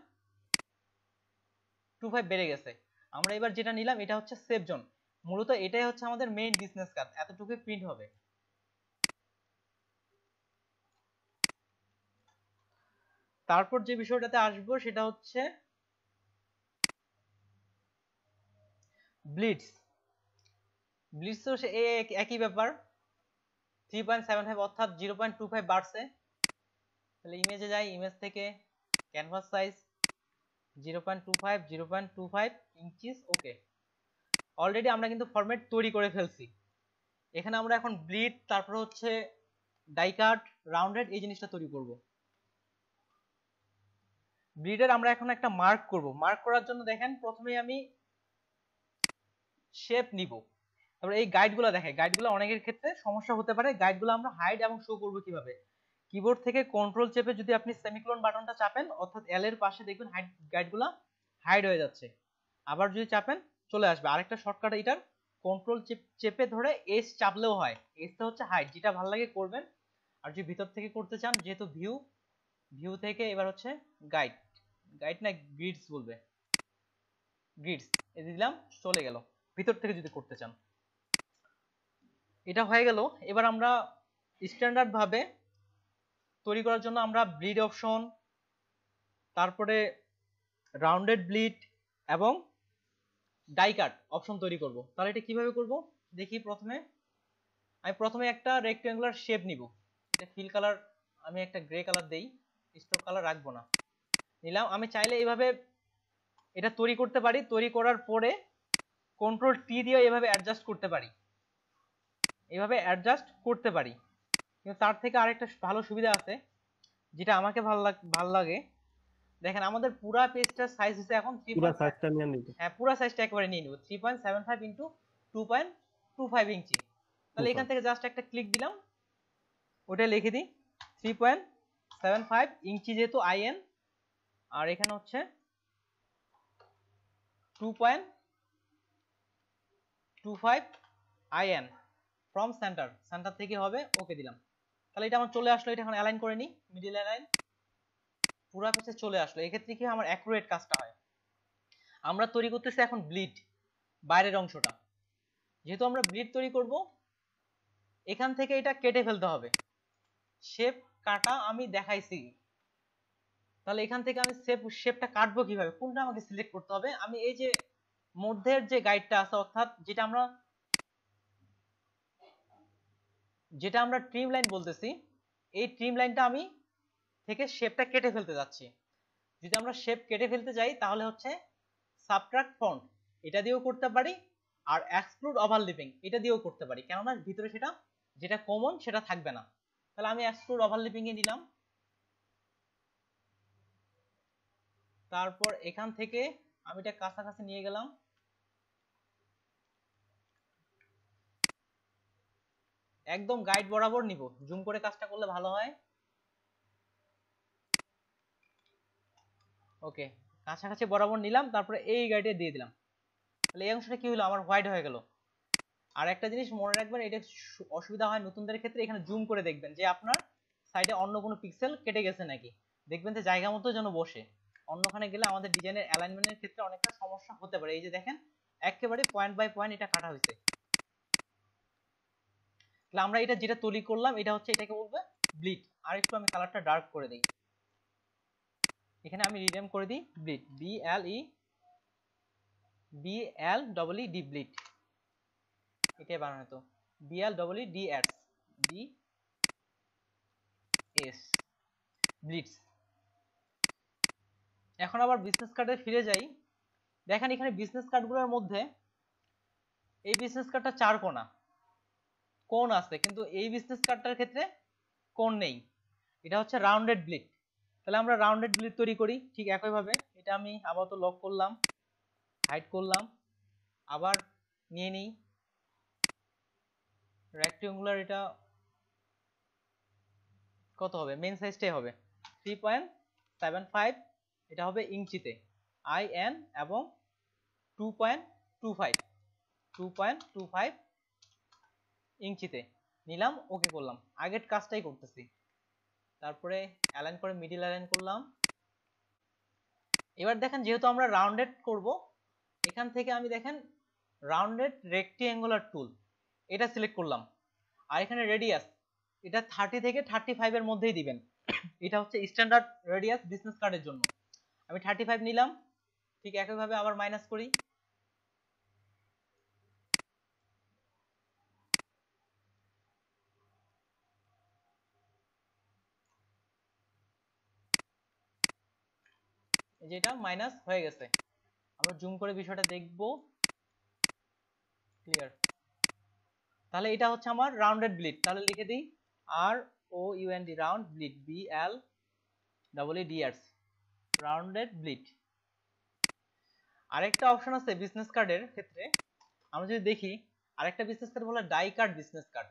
টু ফাইভ বেড়ে গেছে। আমরা এবার যেটা নিলাম এটা হচ্ছে সেভ জোন, মূলত এটাই হচ্ছে আমাদের মেইন বিজনেস কাজ, এতটুকুই প্রিন্ট হবে। তারপর যে বিষয়টাতে আসবো সেটা হচ্ছে ব্লিডস। ব্লিডস তো একই ব্যাপার, থ্রি পয়েন্ট সেভেন ফাইভ অর্থাৎ জিরো পয়েন্ট টু ফাইভ বাড়ছে। তাহলে ইমেজে যাই, ইমেজ থেকে canvas size zero point two five zero point two five inches, okay. Already আমরা কিন্তু ফরম্যাট তৈরি করে ফেলছি। এখানে আমরা এখন ব্লিড, তারপর হচ্ছে ডাইকাট, রাউন্ডেড এই জিনিসটা তৈরি করব। ব্লিডের আমরা এখন একটা মার্ক করব। মার্ক করার জন্য দেখেন প্রথমে আমি শেপ নিব, তারপরে এই গাইডগুলো দেখে, গাইডগুলো অনেকের ক্ষেত্রে সমস্যা হতে পারে। গাইডগুলো আমরা হাইড এবং শো করব কিভাবে, কিবোর্ড থেকে কন্ট্রোল চেপে যদি আপনি সেমিকোলন বাটনটা চাপেন অর্থাৎ এল এর পাশে দেখবেন হাইড গাইডগুলো হাইড হয়ে যাচ্ছে, আবার যদি চাপেন চলে আসবে। আরেকটা শর্টকাট এটার, কন্ট্রোল চেপে ধরে এস চাপলেও হয়, এসটা হচ্ছে হাইড, যেটা ভালো লাগে করবেন। আর যদি ভিতর থেকে করতে চান, যেহেতু ভিউ, ভিউ থেকে এবার হচ্ছে গাইড, গাইড না গ্রিডস বলবে, গ্রিডস এ দিলাম, চলে গেল। ভিতর থেকে যদি করতে চান, এটা হয়ে গেল। এবার আমরা স্ট্যান্ডার্ড ভাবে তৈরি করার জন্য আমরা ব্লিড অপশন, তারপরে রাউন্ডেড ব্লিড এবং ডাই কাট অপশন তৈরি করব। তাহলে এটা কিভাবে করব দেখি। প্রথমে আমি প্রথমে একটা রেক্ট্যাঙ্গুলার শেপ নিব, এটা ফিল কালার আমি একটা গ্রে কালার দেই, স্ট্রোক কালার রাখবো না, নিলাম। আমি চাইলে এইভাবে এটা তৈরি করতে পারি, তৈরি করার পরে কন্ট্রোল টি দিয়ে এভাবে অ্যাডজাস্ট করতে পারি, এভাবে অ্যাডজাস্ট করতে পারি। কিন্তু তার থেকে আরেকটা ভালো সুবিধা আছে যেটা আমাকে ভালো লাগ ভালো লাগে। দেখেন আমাদের পুরা পেজটার সাইজ হচ্ছে এখন পুরো সাইজটা নিয়ে নিব। হ্যাঁ পুরো সাইজটা একবারে নিয়ে নিব, three point seven five into two point two five inch. তাহলে এখান থেকে জাস্ট একটা ক্লিক দিলাম, ওটা লিখে দিই three point seven five inch যেহেতু আইএন, আর এখানে হচ্ছে two point two five I N from centre, centre থেকে হবে, ওকে দিলাম। তাহলে এটা আমার চলে আসলো, এটা এখন অ্যালাইন করে নিই, মিডল অ্যালাইন, পুরো পেজে চলে আসলো। এক্ষেত্রে কি আমার অ্যাকুরেট কাজটা হয়। আমরা তৈরি করতেছি এখন ব্লিড, বাইরের অংশটা। যেহেতু আমরা ব্লিড তৈরি করব, এখান থেকে এটা কেটে ফেলতে হবে। শেপ কাটা আমি দেখাইছি, তাহলে এখান থেকে আমি শেপ শেপটা কাটবো কিভাবে, কোনটা আমাকে সিলেক্ট করতে হবে। আমি এই যে মধ্যের যে গাইডটা আছে, অর্থাৎ যেটা আমরা যেটা আমরা ট্রিম লাইন বলতেছি, এই ট্রিম লাইনটা আমি থেকে শেপটা কেটে ফেলতে যাচ্ছি। যদি আমরা শেপ কেটে ফেলতে যাই তাহলে হচ্ছে সাবট্রাক্ট ফন্ট, এটা দিয়েও করতে পারি, আর এক্সক্লুড ওভারল্যাপিং এটা দিয়েও করতে পারি, কেননা ভিতরে সেটা যেটা কমন সেটা থাকবে না। তাহলে আমি এক্সক্লুড ওভারল্যাপিং এ নিলাম। তারপর এখান থেকে আমি এটা কাছাকাছি নিয়ে গেলাম, একদম গাইড বরাবর নিব, জুম করে কাজটা করলে ভালো হয়। ওকে, কাছাকাছি বরাবর নিলাম, তারপরে এই গাইডে দিয়ে দিলাম। তাহলে এই অংশটা কি হলো, আমার হোয়াইট হয়ে গেল। আর একটা জিনিস মনে রাখবেন, এটা অসুবিধা হয় নতুনদের ক্ষেত্রে, এখানে জুম করে দেখবেন যে আপনার সাইডে অন্য কোনো পিক্সেল কেটে গেছে নাকি, দেখবেন যে জায়গা মতো যেন বসে। অন্যখানে গেলে আমাদের ডিজাইনের অ্যালাইনমেন্টের ক্ষেত্রে অনেকটা সমস্যা হতে পারে। এই যে দেখেন একেবারে পয়েন্ট বাই পয়েন্ট এটা কাটা হয়েছে। তাহলে আমরা এটা যেটা তৈরি করলাম এটা হচ্ছে, এটাকে বলবে ব্লিড। আর একটু আমি কালারটা ডার্ক করে দিই, এখানে আমি রিনেম করে দিই bleed, B L E B L double E D, bleed. এটাই বানানো তো B L double E D S D S, bleeds. এখন আবার বিজনেস কার্ডে ফিরে যাই। দেখেন এখানে বিজনেস কার্ডগুলোর মধ্যে এই বিজনেস কার্ডটা চার কোণা, কোণ আছে, কিন্তু এই বিজনেস কার্ডটার ক্ষেত্রে কোণ নেই, এটা হচ্ছে রাউন্ডেড ব্লিড। তাহলে আমরা রাউন্ডেড ব্লিড তৈরি করি ঠিক একইভাবে। এটা আমি আপাতত লক করলাম, হাইড করলাম, আবার নিয়ে নিই রেক্টেঙ্গুলার। এটা কত হবে, মেন সাইজটাই হবে থ্রি পয়েন্ট সেভেন ফাইভ, এটা হবে ইঞ্চিতে, আই এন, এবং two point two five two point two five ইঞ্চিতে নিলাম। ওকে করলাম, আগের কাজটাই করতেছি। তারপরে অ্যালাইন করে মিডিল অ্যালাইন করলাম। এবার দেখেন যেহেতু আমরা রাউন্ডেড করব, এখান থেকে আমি দেখেন রাউন্ডেড রেক্টেঙ্গুলার টুল এটা সিলেক্ট করলাম। আর এখানে রেডিয়াস এটা থার্টি থেকে থার্টি ফাইভ এর মধ্যেই দিবেন, এটা হচ্ছে স্ট্যান্ডার্ড রেডিয়াস বিজনেস কার্ডের জন্য। আমি থার্টি ফাইভ নিলাম, ঠিক একইভাবে আবার মাইনাস করি। এই যে এটা মাইনাস হয়ে গেছে, আমরা জুম করে বিষয়টা দেখব ক্লিয়ার। তাহলে এটা হচ্ছে আমার রাউন্ডেড ব্লিড। তাহলে লিখে দিই R O U N D, round bleed, B L double E D S, rounded bleed. আরেকটা অপশন আছে বিজনেস কার্ডের ক্ষেত্রে, আমরা যদি দেখি আরেকটা বিজনেস কার্ড বলে ডাই কার্ড বিজনেস কার্ড।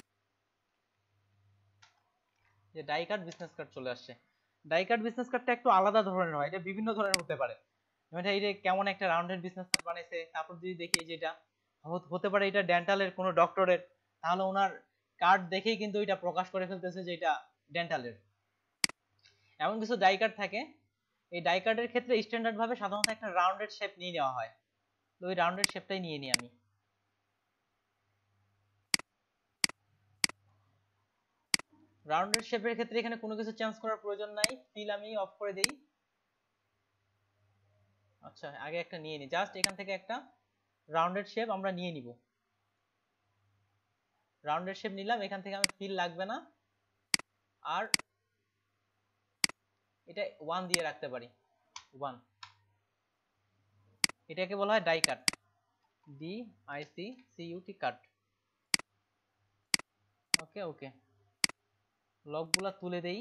যে ডাই কার্ড বিজনেস কার্ড চলে আসছে। ডাই কার্ড বিজনেস কার্ডটা একটু আলাদা ধরনের হয়, এটা বিভিন্ন ধরনের হতে পারে। যেমন এই যে কেমন একটা রাউন্ডেড বিজনেস কার্ড বানাইছে। তারপর যদি দেখি যে এটা হতে পারে এটা ডেন্টালের কোনো ডক্টরের, তাহলে ওনার কার্ড দেখেই কিন্তু এটা প্রকাশ করে ফেলতেছে যে এটা ডেন্টালের। এমন কিছু ডাই কার্ড থাকে, এই ডাই কার্ডের ক্ষেত্রে স্ট্যান্ডার্ড ভাবে সাধারণত একটা রাউন্ডেড শেপ নিয়ে নেওয়া হয়। তো ওই রাউন্ডেড শেপটাই নিয়ে নিই আমি। রাউন্ডেড শেপের ক্ষেত্রে এখানে কোনো কিছু চেঞ্জ করার প্রয়োজন নাই, ফিল আমি অফ করে দেই। আচ্ছা আগে একটা নিয়ে নিই, জাস্ট এখান থেকে একটা রাউন্ডেড শেপ আমরা নিয়ে নিব। রাউন্ডেড শেপ নিলাম, এখান থেকে আমি ফিল লাগবে না, আর এটা ওয়ান দিয়ে রাখতে পারি, ওয়ান। এটাকে বলা হয় die cut, D I C C U T, cut. Okay okay, লকগুলা তুলে দেই।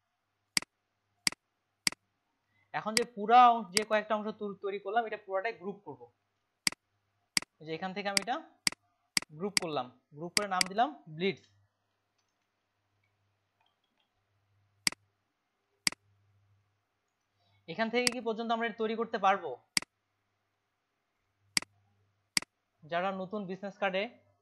এখন যে পুরা যে কয়েকটা অংশ তৈরি করলাম এটা পুরোটাই গ্রুপ করব। যে এখান থেকে আমি এটা গ্রুপ করলাম, গ্রুপ করে নাম দিলাম ব্লিডস। এখান থেকে কি পর্যন্ত আমরা এটা তৈরি করতে পারবো? যারা নতুন বিজনেস কার্ডে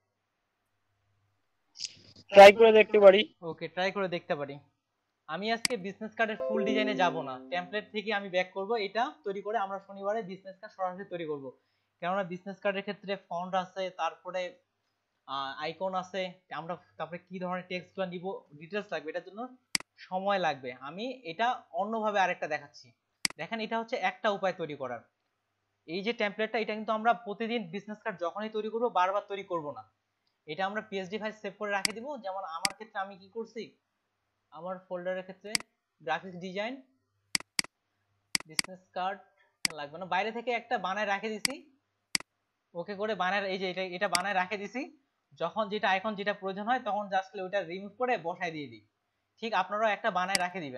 ট্রাই করে দেখতে পারি। ওকে, ট্রাই করে দেখতে পারি। আমি আজকে বিজনেস কার্ডের ফুল ডিজাইনে যাব না, টেমপ্লেট থেকে আমি ব্যাক করব, এটা তৈরি করে আমরা শনিবারে বিজনেস কার্ড সরাসরি তৈরি করব। কেননা বিজনেস কার্ডের ক্ষেত্রে ফন্ট আছে, তারপরে আইকন আছে, আমরা তারপরে কি ধরনের টেক্সটগুলো নিব, ডিটেইলস লাগবে, এটার জন্য সময় লাগবে। আমি এটা অন্যভাবে আরেকটা দেখাচ্ছি। দেখেন এটা হচ্ছে একটা উপায় তৈরি করার। এই যে টেমপ্লেটটা, এটা কিন্তু আমরা প্রতিদিন বিজনেস কার্ড যখনই তৈরি করব বারবার তৈরি করব না, এটা আমরা পিএসডি ফাইল সেভ করে রেখে দিব। যেমন আমার ক্ষেত্রে আমি কি করছি, আমার ফোল্ডারের ক্ষেত্রে গ্রাফিক্স ডিজাইন বিজনেস কার্ড লাগবে না, বাইরে থেকে একটা বানায় রেখে দিছি, ওকে করে বানায়, এই যে এটা এটা বানায় রাখে দিছি, যখন যেটা আইকন যেটা প্রয়োজন হয় তখন জাস্ট ওটা রিমুভ করে বসায় দিয়ে দিই। ঠিক আপনারাও একটা বানায় রাখে দিবেন।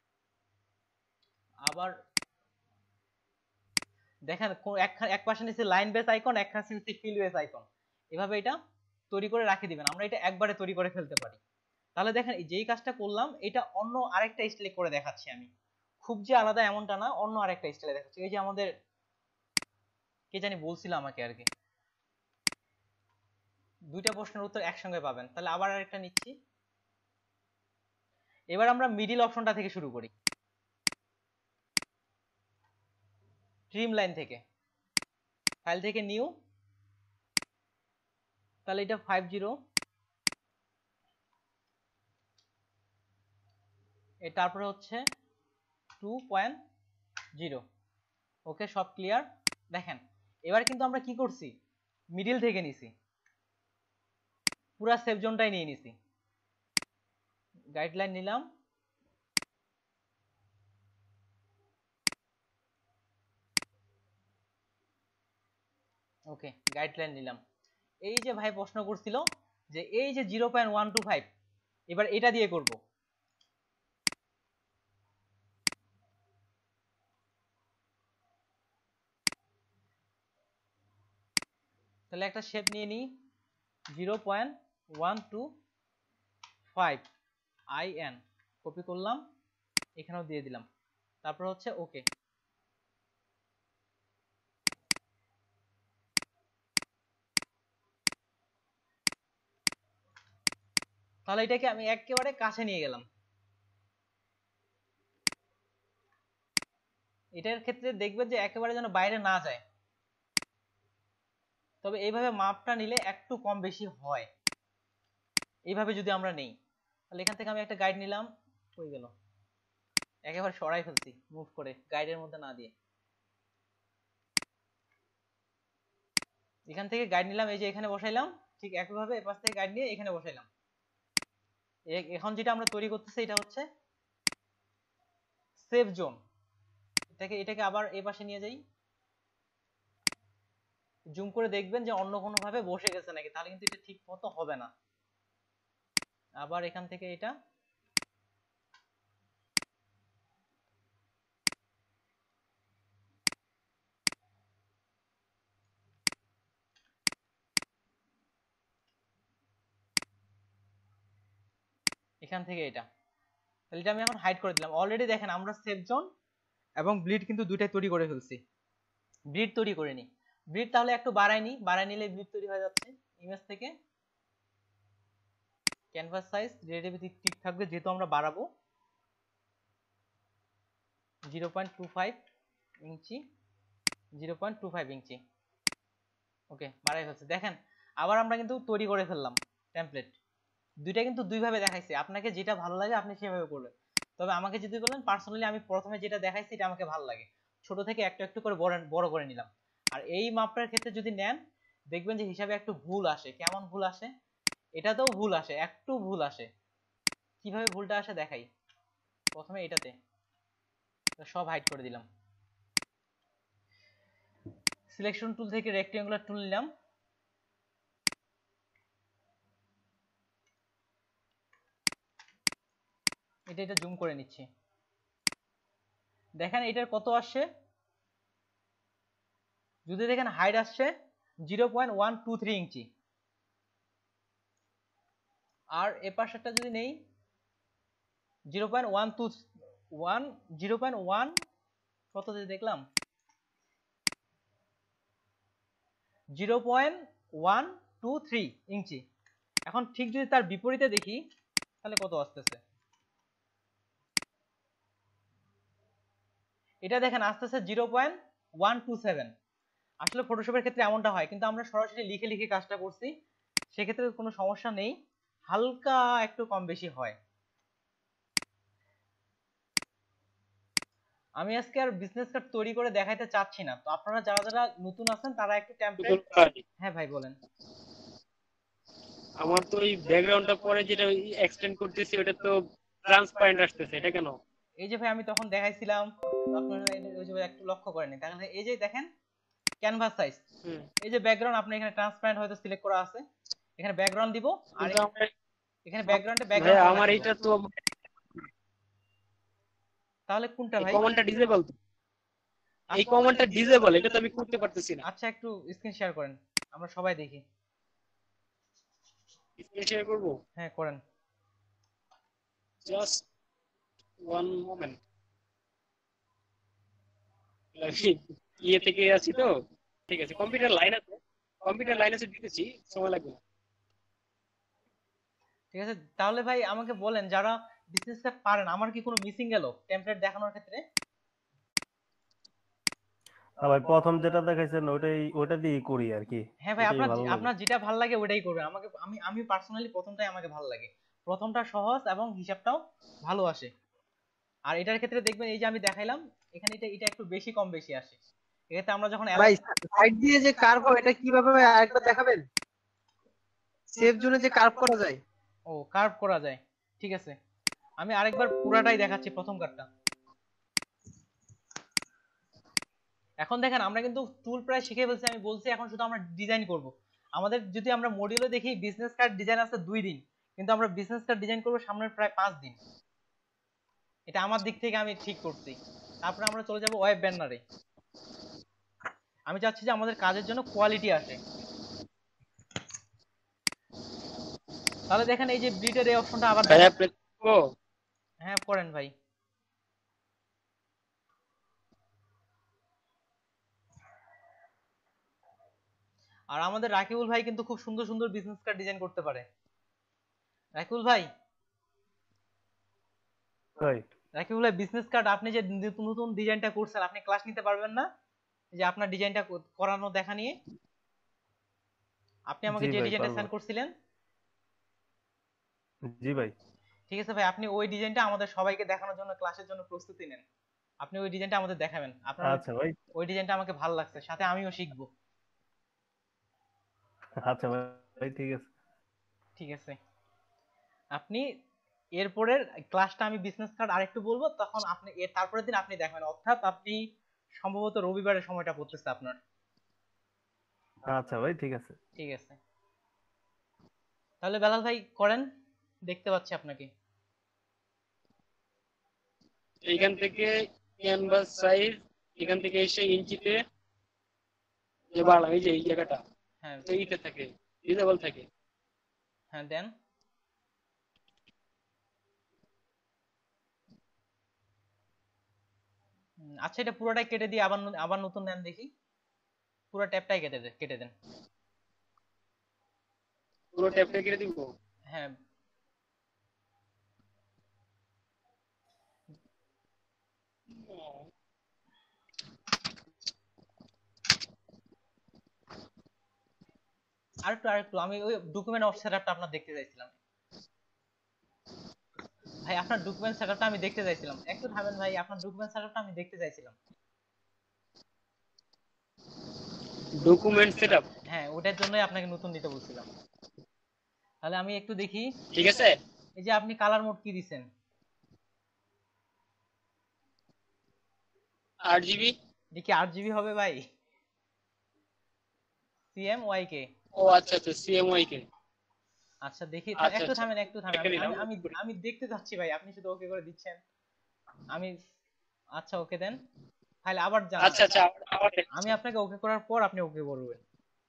আবার দেখেন এক এক পাশে নিচে লাইন বেস আইকন, এক পাশে নিচে ফিল বেস আইকন, এভাবে এটা তৈরি করে রাখে দিবেন। আমরা এটা একবারে তৈরি করে ফেলতে পারি। তাহলে দেখেন যেই কাজটা করলাম এটা অন্য আরেকটা স্টাইলে করে দেখাচ্ছি আমি, খুব যে আলাদা এমনটা না, অন্য আরেকটা স্টাইলে দেখাচ্ছি। এই যে আমাদের কে জানি বলছিল আমাকে আর কি, দুইটা প্রশ্নের উত্তর একসঙ্গে পাবেন। তাহলে আবার আরেকটা নিচ্ছি। এবার আমরা মিডিল অপশনটা থেকে শুরু করি, ট্রিম লাইন থেকে, ফাইল থেকে নিউ, তাহলে এটা ফাইভ জিরো, এ তারপরে হচ্ছে টু পয়েন্ট জিরো। ওকে, সব ক্লিয়ার। দেখেন এবার কিন্তু আমরা কি করছি, মিডিল থেকে নিছি, পুরা সেফ জোনটাই নিয়ে নিছি। গাইডলাইন নিলাম, ওকে গাইডলাইন নিলাম। এই যে ভাই প্রশ্ন করছিল যে এই যে zero point one two five, এবার এটা দিয়ে করব। তাহলে একটা শেপ নিয়ে নিই, zero point one two five I N, copy করলাম, এখানেও দিয়ে দিলাম, তারপর হচ্ছে ওকে। তাহলে এটাকে আমি একেবারে কাছে নিয়ে গেলাম। এটার ক্ষেত্রে দেখবেন যে একেবারে যেন বাইরে না যায়, তবে এইভাবে মাপটা নিলে একটু কম বেশি হয়। এইভাবে যদি আমরা নেই, তাহলে এখান থেকে আমি একটা গাইড নিলাম, হয়ে গেল, একেবারে সরাই ফেলছি মুভ করে গাইডের মধ্যে না দিয়ে। এখান থেকে গাইড নিলাম, এই যে এখানে বসাইলাম, ঠিক একইভাবে এ পাশ থেকে গাইড নিয়ে এখানে বসাইলাম। এখন যেটা আমরা তৈরি করতেছি এটা হচ্ছে সেফ জোন। এটাকে এটাকে আবার এই পাশে নিয়ে যাই, জুম করে দেখবেন যে অন্য কোনো ভাবে বসে গেছে নাকি, তাহলে কিন্তু এটা ঠিক মতো হবে না। আবার এখান থেকে এটা এখান থেকে এটা, তাহলে এটা আমি এখন হাইড করে দিলাম। অলরেডি দেখেন আমরা সেফ জোন এবং ব্লিড কিন্তু দুইটাই তৈরি করে ফেলছি। ব্লিড তৈরি করে নি, ব্লিড তাহলে একটু বাড়াই নি, বাড়াই নিলে ব্লিড তৈরি হয়ে যাচ্ছে। ইমেজ থেকে ক্যানভাস সাইজ রিলেটিভলি ঠিক থাকবে, যেহেতু আমরা বাড়াবো zero point two five inch, zero point two five inch. Okay, বাড়াই ফেলছে। দেখেন আবার আমরা কিন্তু তৈরি করে ফেললাম টেমপ্লেট। দুইটা কিন্তু দুইভাবে দেখাইছি, আপনাকে যেটা ভালো লাগে আপনি সেভাবে করবেন। তবে আমাকে যদি বলেন পার্সোনালি, আমি প্রথমে যেটা দেখাইছি এটা আমাকে ভালো লাগে, ছোট থেকে একটু একটু করে বড় বড় করে নিলাম। আর এই মাপটার ক্ষেত্রে যদি নেন দেখবেন যে হিসাবে একটু ভুল আসে। কেমন ভুল আসে? এটাতেও ভুল আসে, একটু ভুল আসে। কিভাবে ভুলটা আসে দেখাই। প্রথমে এটাতে সব হাইড করে দিলাম, সিলেকশন টুল থেকে রেক্টেঙ্গুলার টুল নিলাম, এটা এটা জুম করে নিচ্ছি। দেখেন এটার কত আসছে, যদি দেখেন হাইট আসছে zero point one two three inch. আর এ পাশেরটা যদি নেই zero point one two one zero point one কত দিয়ে দেখলাম, zero point one two three inch. এখন ঠিক যদি তার বিপরীতে দেখি তাহলে কত আসতেছে, এটা দেখেন আসতেছে zero point one two seven. আসলে ফটোশপের ক্ষেত্রে এমনটা হয়, কিন্তু আমরা সরাসরি লিখে লিখে কাজটা করছি, সেক্ষেত্রে কোনো সমস্যা নেই, হালকা একটু কম বেশি হয়। আমি আজকে আর বিজনেস কার্ড তৈরি করে দেখাইতে চাচ্ছি না, তো আপনারা যারা যারা নতুন আছেন তারা একটু টেমপ্লেট। হ্যাঁ ভাই বলেন। আমার তো এই ব্যাকগ্রাউন্ডটা পরে যেটা এক্সটেন্ড করতেছি ওটা তো ট্রান্সপারেন্ট আসতেছে, এটা কেন? এই যে ভাই আমি তখন দেখাইছিলাম, আপনারা ওই যে একটু লক্ষ্য করেনি, তাহলে এই যে দেখেন ক্যানভাস সাইজ, হুম। এই যে ব্যাকগ্রাউন্ড আপনি এখানে ট্রান্সপারেন্ট হয়তো সিলেক্ট করা আছে, এখানে ব্যাকগ্রাউন্ড দিব আর কিন্তু আমার এখানে ব্যাকগ্রাউন্ডে ভাই ব্যাকগ্রাউন্ড আমার কালার দিব। এটা তো তাহলে কোনটা এই ভাই? কমান্ডটা ডিসেবল, এই আচ্ছা কমান্ডটা ডিসেবল, এটা তো আমি করতে পারতেছি না। আচ্ছা একটু স্ক্রিন শেয়ার করেন, আমরা সবাই দেখি। স্ক্রিন শেয়ার করব, হ্যাঁ করেন। Just one moment. ইয়ে থেকে আছি তো, ঠিক আছে। কম্পিউটার লাইন আছে, কম্পিউটার লাইন আছে, দিতেছি, সময় লাগবে না। ঠিক আছে, তাহলে ভাই আমাকে বলেন যারা বিজনেস কার্ড পারেন, আমার কি কোনো মিসিং গেল টেমপ্লেট দেখানোর ক্ষেত্রে? না ভাই, প্রথম যেটা দেখাইছেন ওটাই ওটা দিয়ে করি আর কি। হ্যাঁ ভাই, এটাই আপনার ভালো লাগে। আপনার যেটা ভালো লাগে ওটাই করবেন। আমাকে আমি আমি পার্সোনালি প্রথমটাই আমাকে ভালো লাগে, প্রথমটা সহজ এবং হিসাবটাও ভালো আসে। আর এটার ক্ষেত্রে দেখবেন এই যে আমি দেখাইলাম এখানে, এটা এটা একটু বেশি কম বেশি আসে। এটাতে আমরা যখন ভাই সাইড দিয়ে যে কার্ভ হয় এটা কিভাবে ভাই আরেকবার দেখাবেন? সেভ জোনে যে কার্ভ করা যায়। ও কার্ভ করা যায়, ঠিক আছে আমি আরেকবার পুরাটাই দেখাচ্ছি প্রথম কার্ডটা। এখন দেখেন আমরা কিন্তু টুল প্রায় শিখে ফেলছি, আমি বলছি এখন শুধু আমরা ডিজাইন করব। আমাদের যদি আমরা মডিউলে দেখি বিজনেস কার্ড ডিজাইন আছে দুই দিন, কিন্তু আমরা বিজনেস কার্ড ডিজাইন করব সামনের প্রায় পাঁচ দিন। এটা আমার দিক থেকে আমি ঠিক করছি। তারপরে আমরা চলে যাব ওয়েব ব্যানারে। আমি চাচ্ছি যে আমাদের কাজের জন্য কোয়ালিটি আসে। তাহলে দেখেন এই যে ব্লিটের এই অপশনটা আবার ভাই দেখেন। আপনি ও হ্যাঁ করেন ভাই। আর আমাদের রাকিবুল ভাই কিন্তু খুব সুন্দর সুন্দর বিজনেস কার্ড ডিজাইন করতে পারে। রাকিবুল ভাই, ভাই রাকিবুল ভাই বিজনেস কার্ড আপনি যে নতুন নতুন ডিজাইনটা করছেন, আপনি ক্লাস নিতে পারবেন না? যে আপনার ডিজাইনটা করানো দেখা নিয়ে আপনি আমাকে জি যে ভাই ডিজাইনটা পারবো। সেন্ড করছিলেন। জি ভাই। ঠিক আছে ভাই, আপনি ওই ডিজাইনটা আমাদের সবাইকে দেখানোর জন্য ক্লাসের জন্য প্রস্তুতি নেন। আপনি ওই ডিজাইনটা আমাদের দেখাবেন। আপনার আচ্ছা ভাই। ওই ডিজাইনটা আমাকে ভালো লাগছে, সাথে আমিও শিখবো। আচ্ছা ভাই ঠিক আছে। ঠিক আছে, আপনি এরপরের ক্লাসটা আমি বিজনেস কার্ড আরেকটু বলবো, তখন আপনি এর তারপরের দিন আপনি দেখবেন, অর্থাৎ আপনি সম্ভবত রবিবারের সময়টা পড়তেছে আপনার। আচ্ছা ভাই ঠিক আছে। ঠিক আছে, তাহলে বেলাল ভাই করেন, দেখতে পাচ্ছি আপনাকে। এইখান থেকে ক্যানভাস সাইজ, এখান থেকে এসে ইঞ্চিতে যে বাড়ালাম, এই যে এই জায়গাটা হ্যাঁ তো এইটা থাকে, ডিসেবল থাকে। হ্যাঁ দেন। হুম, আচ্ছা এটা পুরোটাই কেটে দিয়ে আবার ন- আবার নতুন নেন দেখি। পুরো ট্যাবটাই কেটে দে কেটে দেন। পুরো ট্যাবটা কেটে দিব। হ্যাঁ আরেকটু আরেকটু আমি ওই ডকুমেন্ট অফ সেটআপটা আপনার দেখতে চাইছিলাম ভাই, আপনার ডকুমেন্ট সেটআপটা আমি দেখতে চাইছিলাম, একটু থামেন ভাই, আপনার ডকুমেন্ট সেটআপটা আমি দেখতে চাইছিলাম। ডকুমেন্ট সেটআপ, হ্যাঁ ওটার জন্যই আপনাকে নতুন দিতে বলছিলাম। তাহলে আমি একটু দেখি। ঠিক আছে। এই যে আপনি কালার মোড কি দিছেন? আট জিবি। এটা কি আট জিবি হবে ভাই? সিএমওয়াইকে। ও আচ্ছা আচ্ছা, সিএমওয়াই কে। আচ্ছা দেখি, আচ্ছা একটু আচ্ছা, থামেন একটু থামেন, দেখে আমি নিলাম। আমি আমি আমি দেখতে যাচ্ছি ভাই, আপনি শুধু ওকে করে দিচ্ছেন। আমি আচ্ছা ওকে দেন, ফাইল আবার যান। আচ্ছা আচ্ছা, আবার আমি আপনাকে ওকে করার পর আপনি ওকে করবেন।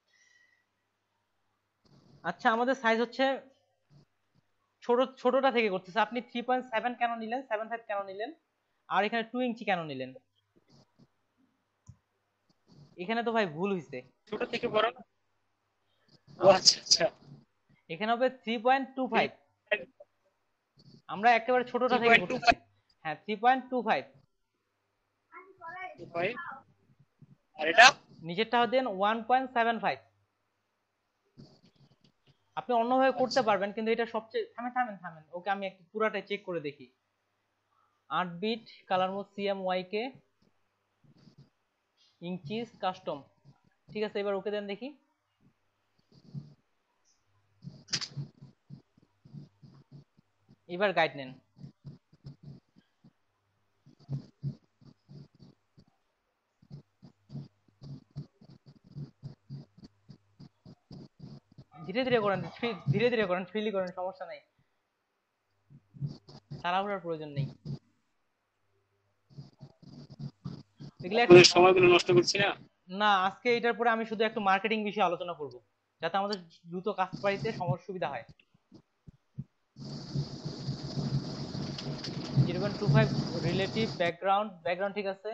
আচ্ছা আমাদের সাইজ হচ্ছে ছোট, ছোটটা থেকে করতেছে। আপনি থ্রি পয়েন্ট সেভেন কেন নিলেন, সেভেন ফাইভ কেন নিলেন, আর এখানে টু ইঞ্চি কেন নিলেন? এখানে তো ভাই ভুল হইছে, ছোট থেকে বড় না? ও আচ্ছা আচ্ছা, এখানে হবে থ্রি পয়েন্ট টু ফাইভ। আমরা একেবারে ছোটটা থেকে করতেছি। হ্যাঁ থ্রি পয়েন্ট টু ফাইভ। আর এটা নিচেরটা দেন ওয়ান পয়েন্ট সেভেন ফাইভ। আপনি অন্যভাবে করতে পারবেন, কিন্তু এটা সবচেয়ে থামেন থামেন থামেন ওকে আমি একটু পুরাটা চেক করে দেখি। আট bit colour mode CMYK inches custom. ঠিক আছে এবার ওকে দেন দেখি। এবার গাইড নেন। ধীরে ধীরে করেন, ধীরে ধীরে করেন, ফ্রিলি করেন, সমস্যা নাই, তাড়াহুড়োর প্রয়োজন নেই। সময়গুলো নষ্ট করছি না। না, আজকে এটার পরে আমি শুধু একটু মার্কেটিং বিষয়ে আলোচনা করব, যাতে আমাদের দ্রুত কাজ পাইতে সময় সুবিধা হয়। Zero point two five relative background, background ঠিক আছে।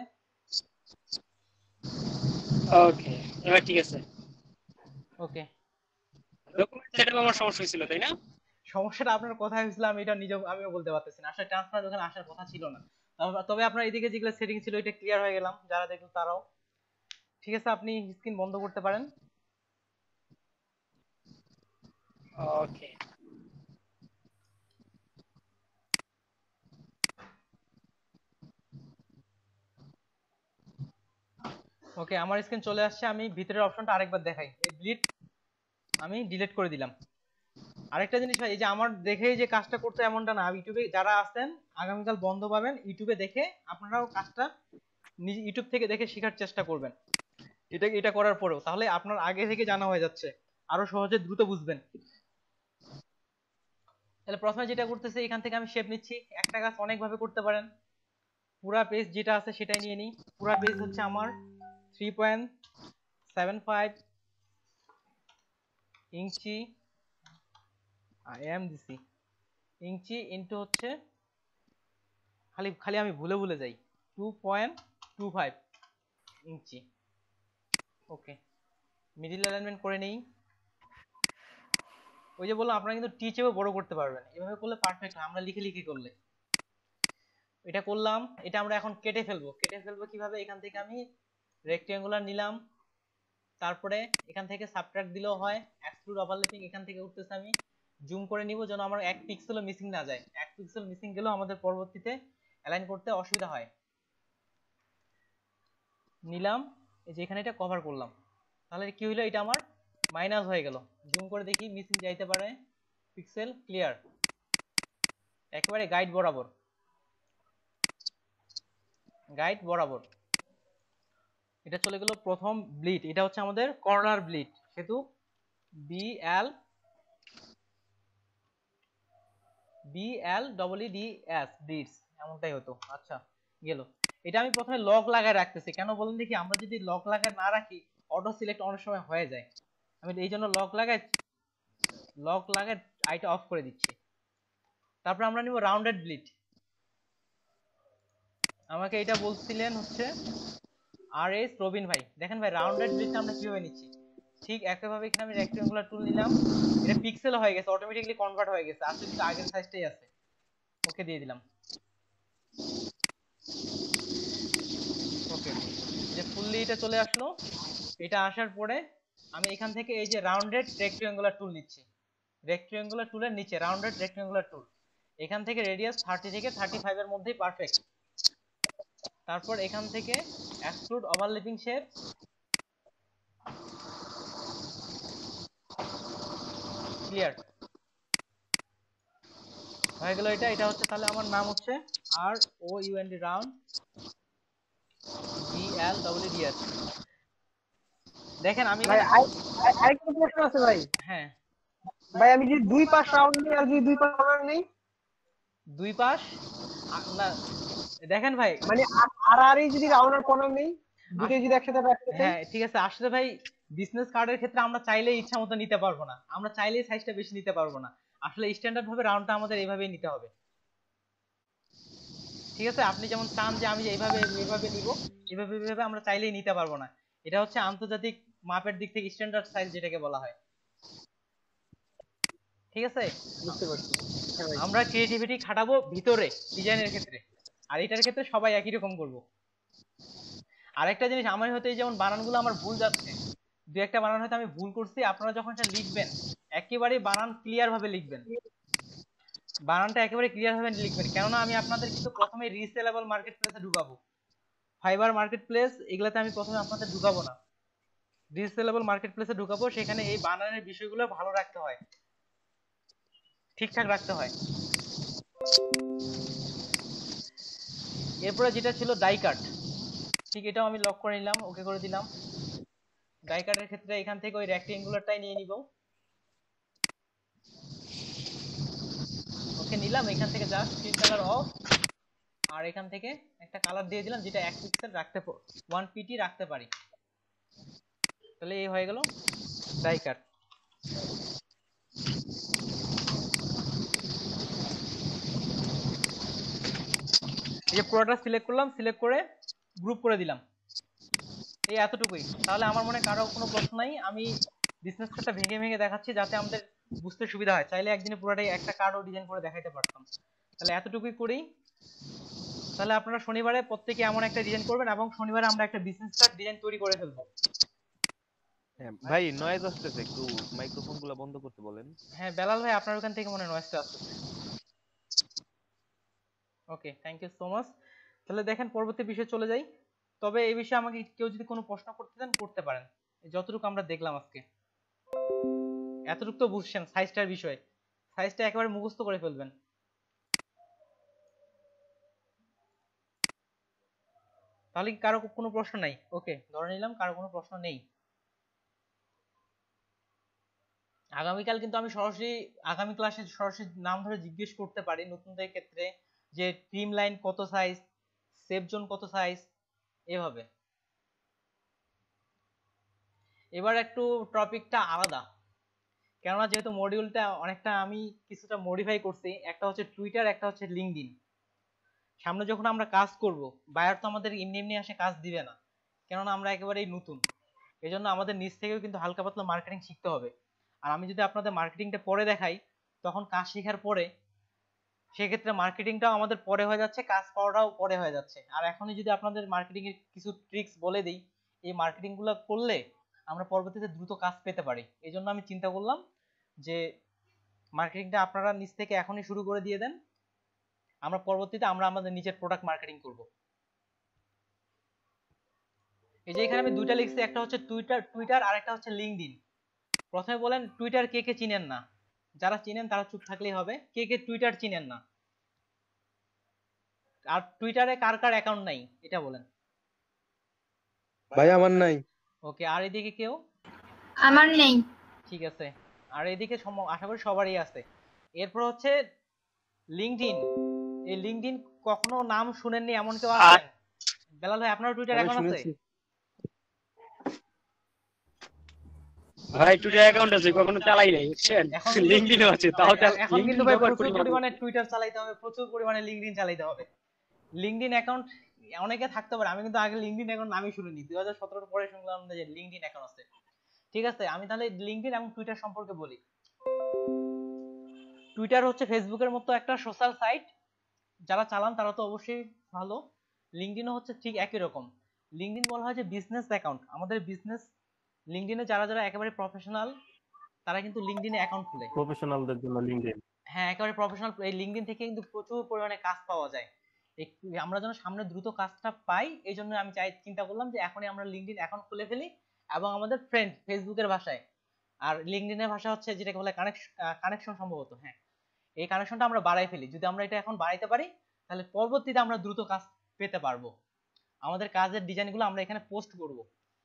ওকে, এবার ঠিক আছে। ওকে, ডকুমেন্ট সেটআপ আমার সমস্যা হয়েছিল তাই না? সমস্যাটা আপনার কোথায় হয়েছিল আমি এটা নিজেও আমিও বলতে পারতেছি না, আসলে ট্রান্সফার ওখানে আসার কথা ছিল না। তবে আপনার এদিকে যেগুলো সেটিং ছিল এটা ক্লিয়ার হয়ে গেলাম, যারা দেখলো তারাও ঠিক আছে। আপনি স্ক্রিন বন্ধ করতে পারেন। ওকে, ওকে, আমার স্ক্রিন চলে আসছে। আমি ভিতরের অপশনটা আরেকবার দেখাই। এই ব্লিড আমি ডিলিট করে দিলাম। আরেকটা জিনিস ভাই, এই যে আমার দেখে যে কাজটা করতে এমনটা না, ইউটিউবে যারা আছেন আগামীকাল বন্ধ পাবেন, ইউটিউবে দেখে আপনারাও কাজটা নিজে ইউটিউব থেকে দেখে শেখার চেষ্টা করবেন। এটা এটা করার পরেও তাহলে আপনার আগে থেকে জানা হয়ে যাচ্ছে, আরো সহজে দ্রুত বুঝবেন। তাহলে প্রথমে যেটা করতেছি, এখান থেকে আমি শেপ নিচ্ছি। একটা কাজ অনেক ভাবে করতে পারেন। পুরা পেজ যেটা আছে সেটাই নিয়ে নিই। পুরা পেজ হচ্ছে আমার three point seven five inch, এম দিছি ইঞ্চি ইনটু হচ্ছে খালি খালি আমি ভুলে ভুলে যাই two point two five inch. Okay, middle alignment করে নেই। ওই যে বললাম আপনারা কিন্তু টি চেপে বড় করতে পারবেন, এভাবে করলে পারফেক্ট হয়, আমরা লিখে লিখে করলে। এটা করলাম, এটা আমরা এখন কেটে ফেলবো। কেটে ফেলবো কিভাবে? এখান থেকে আমি রেক্টেঙ্গুলার নিলাম, তারপরে এখান থেকে সাবট্রাক্ট দিলেও হয়, এক্সক্লুড ওভারল্যাপিং এখান থেকে উঠতেছে, আমি জুম করে নিব যেন আমার এক পিক্সেলও মিসিং না যায়। এক পিক্সেল মিসিং গেলেও আমাদের পরবর্তীতে অ্যালাইন করতে অসুবিধা হয়। নিলাম, এই যে এখানে এটা কভার করলাম, তাহলে কি হইলো? এটা আমার মাইনাস হয়ে গেল। জুম করে দেখি, মিসিং যাইতে পারে, পিক্সেল ক্লিয়ার, একেবারে গাইড বরাবর, গাইড বরাবর। এটা চলে গেল প্রথম ব্লিড, এটা হচ্ছে আমাদের কর্নার ব্লিড, সেহেতু B L B L double E D S bleeds, এমনটাই হতো। আচ্ছা গেল। এটা আমি প্রথমে লক লাগায় রাখতেছি, কেন বলেন দেখি? আমরা যদি লক লাগায় না রাখি অটো সিলেক্ট অনেক সময় হয়ে যায়, আমি এই জন্য লক লাগাই লক লাগায় আইটা অফ করে দিচ্ছি। তারপর আমরা নিব রাউন্ডেড ব্লিড। আমাকে এটা বলছিলেন হচ্ছে আর এস রবিন ভাই। দেখেন ভাই, রাউন্ডেড ব্লিডটা আমরা কিভাবে নিচ্ছি, ঠিক একইভাবে এখানে আমি রেক্টেঙ্গুলার টুল নিলাম, এটা পিক্সেল হয়ে গেছে, অটোমেটিক্যালি কনভার্ট হয়ে গেছে, আসলে কিন্তু আগের সাইজটাই আছে। ওকে দিয়ে দিলাম। ওকে, যে ফুললি এটা চলে আসলো। এটা আসার পরে আমি এখান থেকে এই যে রাউন্ডেড রেক্টেঙ্গুলার টুল নিচ্ছি, রেক্টেঙ্গুলার টুলের নিচে রাউন্ডেড রেক্টেঙ্গুলার টুল, এখান থেকে রেডিয়াস থার্টি থেকে থার্টি ফাইভ এর মধ্যেই পারফেক্ট। তারপর এখান থেকে এক্সক্লুড ওভারল্যাপিং শেপ, ক্লিয়ার হয়ে গেল। এটা এটা হচ্ছে তাহলে আমার নাম হচ্ছে R O U N D round B L W D S. দেখেন আমি ভাই আরেকটা প্রশ্ন আছে ভাই। হ্যাঁ ভাই, আমি যদি দুই পাশ রাউন্ড নিই আর যদি দুই পাশ কর্নার নেই, দুই পাশ না, দেখেন ভাই মানে আর আর এই যদি রাউন্ড আর কর্নার নেই, দুটোই যদি একসাথে রাখতে চাই। হ্যাঁ ঠিক আছে। আসলে ভাই বিজনেস কার্ডের ক্ষেত্রে আমরা চাইলেই ইচ্ছা মতো নিতে পারবো না, আমরা চাইলেই সাইজটা বেশি নিতে পারবো না। আসলে স্ট্যান্ডার্ড ভাবে রাউন্ডটা আমাদের এইভাবেই নিতে হবে, ঠিক আছে? আপনি যেমন চান যে আমি এইভাবে এইভাবে নিব, এইভাবে এইভাবে আমরা চাইলেই নিতে পারবো না। এটা হচ্ছে আন্তর্জাতিক মাপের দিক থেকে স্ট্যান্ডার্ড সাইজ যেটাকে বলা হয়, ঠিক আছে? বুঝতে পারছি। হ্যাঁ ভাই, আমরা ক্রিয়েটিভিটি খাটাবো ভিতরে ডিজাইনের ক্ষেত্রে, আর এটার ক্ষেত্রে সবাই একই রকম করব। আরেকটা জিনিস, আমার হয়তো এই যেমন বানানগুলো আমার ভুল যাচ্ছে, দু একটা বানান হয়তো আমি ভুল করছি, আপনারা যখন এটা লিখবেন একেবারে বানান ক্লিয়ার ভাবে লিখবেন, বানানটা একেবারে ক্লিয়ার ভাবে লিখবেন, কেননা আমি আপনাদের কিন্তু প্রথমে রিসেলেবল মার্কেট প্লেসে ঢুকাবো, ফাইবার মার্কেট প্লেস এগুলাতে আমি প্রথমে আপনাদের ঢুকাবো না, রিসেলেবল মার্কেট প্লেসে ঢুকাবো। সেখানে এই বানানের বিষয়গুলো ভালো রাখতে হয়, ঠিকঠাক রাখতে হয়। এরপরে যেটা ছিল ডাই কাট, ঠিক এটাও আমি লক করে নিলাম, ওকে করে দিলাম। ডাই কাটের ক্ষেত্রে এখান থেকে ওই রেক্টেঙ্গুলারটাই নিয়ে নিব, দিলাম এখান থেকে জাস্ট ফিল কালার অফ, আর এখান থেকে একটা কালার দিয়ে দিলাম যেটা এক পিক্সেল রাখতে ওয়ান পিটি রাখতে পারি। তাহলে এই হয়ে গেল ডাই কাট। এই যে পুরোটা সিলেক্ট করলাম, সিলেক্ট করে গ্রুপ করে দিলাম, এই এতটুকুই। তাহলে আমার মনে কারো কোনো প্রশ্ন নাই, আমি বিজনেস কার্ডটা ভেঙে ভেঙে দেখাচ্ছি যাতে আমাদের বুঝতে সুবিধা হয়। চাইলে একদিনে পুরোটাই একটা কার্ডও ডিজাইন করে দেখাইতে পারতাম। তাহলে এতটুকুই করেই তাহলে আপনারা শনিবারে প্রত্যেকে এমন একটা ডিজাইন করবেন এবং শনিবারে আমরা একটা বিজনেস কার্ড ডিজাইন তৈরি করে ফেলবো। হ্যাঁ ভাই নয়েজ আসতেছে, একটু মাইক্রোফোন গুলো বন্ধ করতে বলেন। হ্যাঁ বেলাল ভাই আপনার ওখান থেকে মনে নয়েজটা আসছে। Okay thank you so much. তাহলে দেখেন পরবর্তী বিষয়ে চলে যাই। তবে এই বিষয়ে আমাকে কেউ যদি কোনো প্রশ্ন করতে চান করতে পারেন, যতটুকু আমরা দেখলাম আজকে এতটুকু তো বুঝছেন সাইজটার বিষয়ে, সাইজটা একেবারে মুখস্থ করে ফেলবেন। তাহলে কি কারো কোনো প্রশ্ন নাই? ওকে ধরে নিলাম কারো কোনো প্রশ্ন নেই। আগামীকাল কিন্তু আমি সরাসরি আগামী ক্লাসে সরাসরি নাম ধরে জিজ্ঞেস করতে পারি নতুনদের ক্ষেত্রে যে ট্রিম লাইন কত সাইজ, সেভ জোন কত সাইজ, এভাবে। এবার একটু টপিকটা আলাদা, কেননা যেহেতু মডিউলটা অনেকটা আমি কিছুটা মডিফাই করছি, একটা হচ্ছে টুইটার, একটা হচ্ছে লিঙ্কডইন। সামনে যখন আমরা কাজ করব বায়ার তো আমাদের এমনি এমনি আসে কাজ দিবে না, কেননা আমরা একেবারেই নতুন। এই জন্য আমাদের নিজ থেকেও কিন্তু হালকা পাতলা মার্কেটিং শিখতে হবে। আর আমি যদি আপনাদের মার্কেটিংটা পরে দেখাই তখন কাজ শেখার পরে সেক্ষেত্রে মার্কেটিংটাও আমাদের পরে হয়ে যাচ্ছে, কাজ করাটাও পরে হয়ে যাচ্ছে। আর এখনই যদি আপনাদের মার্কেটিং এর কিছু ট্রিক্স বলে দিই, এই মার্কেটিংগুলো করলে আমরা পরবর্তীতে দ্রুত কাজ পেতে পারি। এই জন্য আমি চিন্তা করলাম যে মার্কেটিংটা আপনারা নিজ থেকে এখনই শুরু করে দিয়ে দেন, আমরা পরবর্তীতে আমরা আমাদের নিজের প্রোডাক্ট মার্কেটিং করব। এই যে এখানে আমি দুইটা লিখছি, একটা হচ্ছে টুইটার টুইটার আর একটা হচ্ছে লিঙ্কডইন। প্রথমে বলেন টুইটার কে কে চিনেন না? যারা চিনেন তারা চুপ থাকলেই হবে। কে কে টুইটার চিনেন না? আর টুইটারে কার কার অ্যাকাউন্ট নাই এটা বলেন। ভাই আমার নাই। ওকে, আর এদিকে কেউ? আমার নেই। ঠিক আছে, আর এদিকে আশা করি সবারই আছে। এরপর হচ্ছে লিঙ্কডইন। এই লিঙ্কডইন কখনো নাম শুনেননি এমন কেউ আছেন? বেলাল ভাই আপনার টুইটার অ্যাকাউন্ট আছে? ভাই টুইটার অ্যাকাউন্ট আছে, কখনো চালাই নাই বুঝছেন। লিংকডইনও আছে, তাও এখন কিন্তু ভাই প্রচুর পরিমাণে টুইটার চালাইতে হবে, প্রচুর পরিমাণে লিঙ্কডইন চালাইতে হবে। লিঙ্কডইন অ্যাকাউন্ট অনেকে থাকতে পারে, আমি কিন্তু আগে লিঙ্কডইন অ্যাকাউন্ট নামই শুনিনি, দুই হাজার সতেরো পরে শুনলাম যে লিঙ্কডইন অ্যাকাউন্ট আছে। ঠিক আছে, আমি তাহলে লিঙ্কডইন এবং টুইটার সম্পর্কে বলি। টুইটার হচ্ছে ফেসবুকের মতো একটা সোশ্যাল সাইট, যারা চালান তারা তো অবশ্যই ভালো। লিঙ্কডইনও হচ্ছে ঠিক একই রকম। লিঙ্কডইন বলা হয় যে বিজনেস অ্যাকাউন্ট, আমাদের বিজনেস লিঙ্কডইনে যারা যারা একেবারে প্রফেশনাল তারা কিন্তু লিঙ্কডইনে অ্যাকাউন্ট খুলে, প্রফেশনালদের জন্য লিঙ্কডইন। হ্যাঁ একেবারে প্রফেশনাল। এই লিঙ্কডইন থেকে কিন্তু প্রচুর পরিমাণে কাজ পাওয়া যায়। আমরা যেন সামনে দ্রুত কাজটা পাই, এই জন্য আমি চাই চিন্তা করলাম যে এখনই আমরা লিঙ্কডইন অ্যাকাউন্ট খুলে ফেলি এবং আমাদের ফ্রেন্ড ফেসবুকের ভাষায়, আর লিঙ্কডইনের ভাষা হচ্ছে যেটাকে বলে কানেকশন কানেকশন সম্ভবত, হ্যাঁ এই কানেকশনটা আমরা বাড়াই ফেলি। যদি আমরা এটা এখন বাড়াইতে পারি তাহলে পরবর্তীতে আমরা দ্রুত কাজ পেতে পারবো। আমাদের কাজের ডিজাইনগুলো আমরা এখানে পোস্ট করব।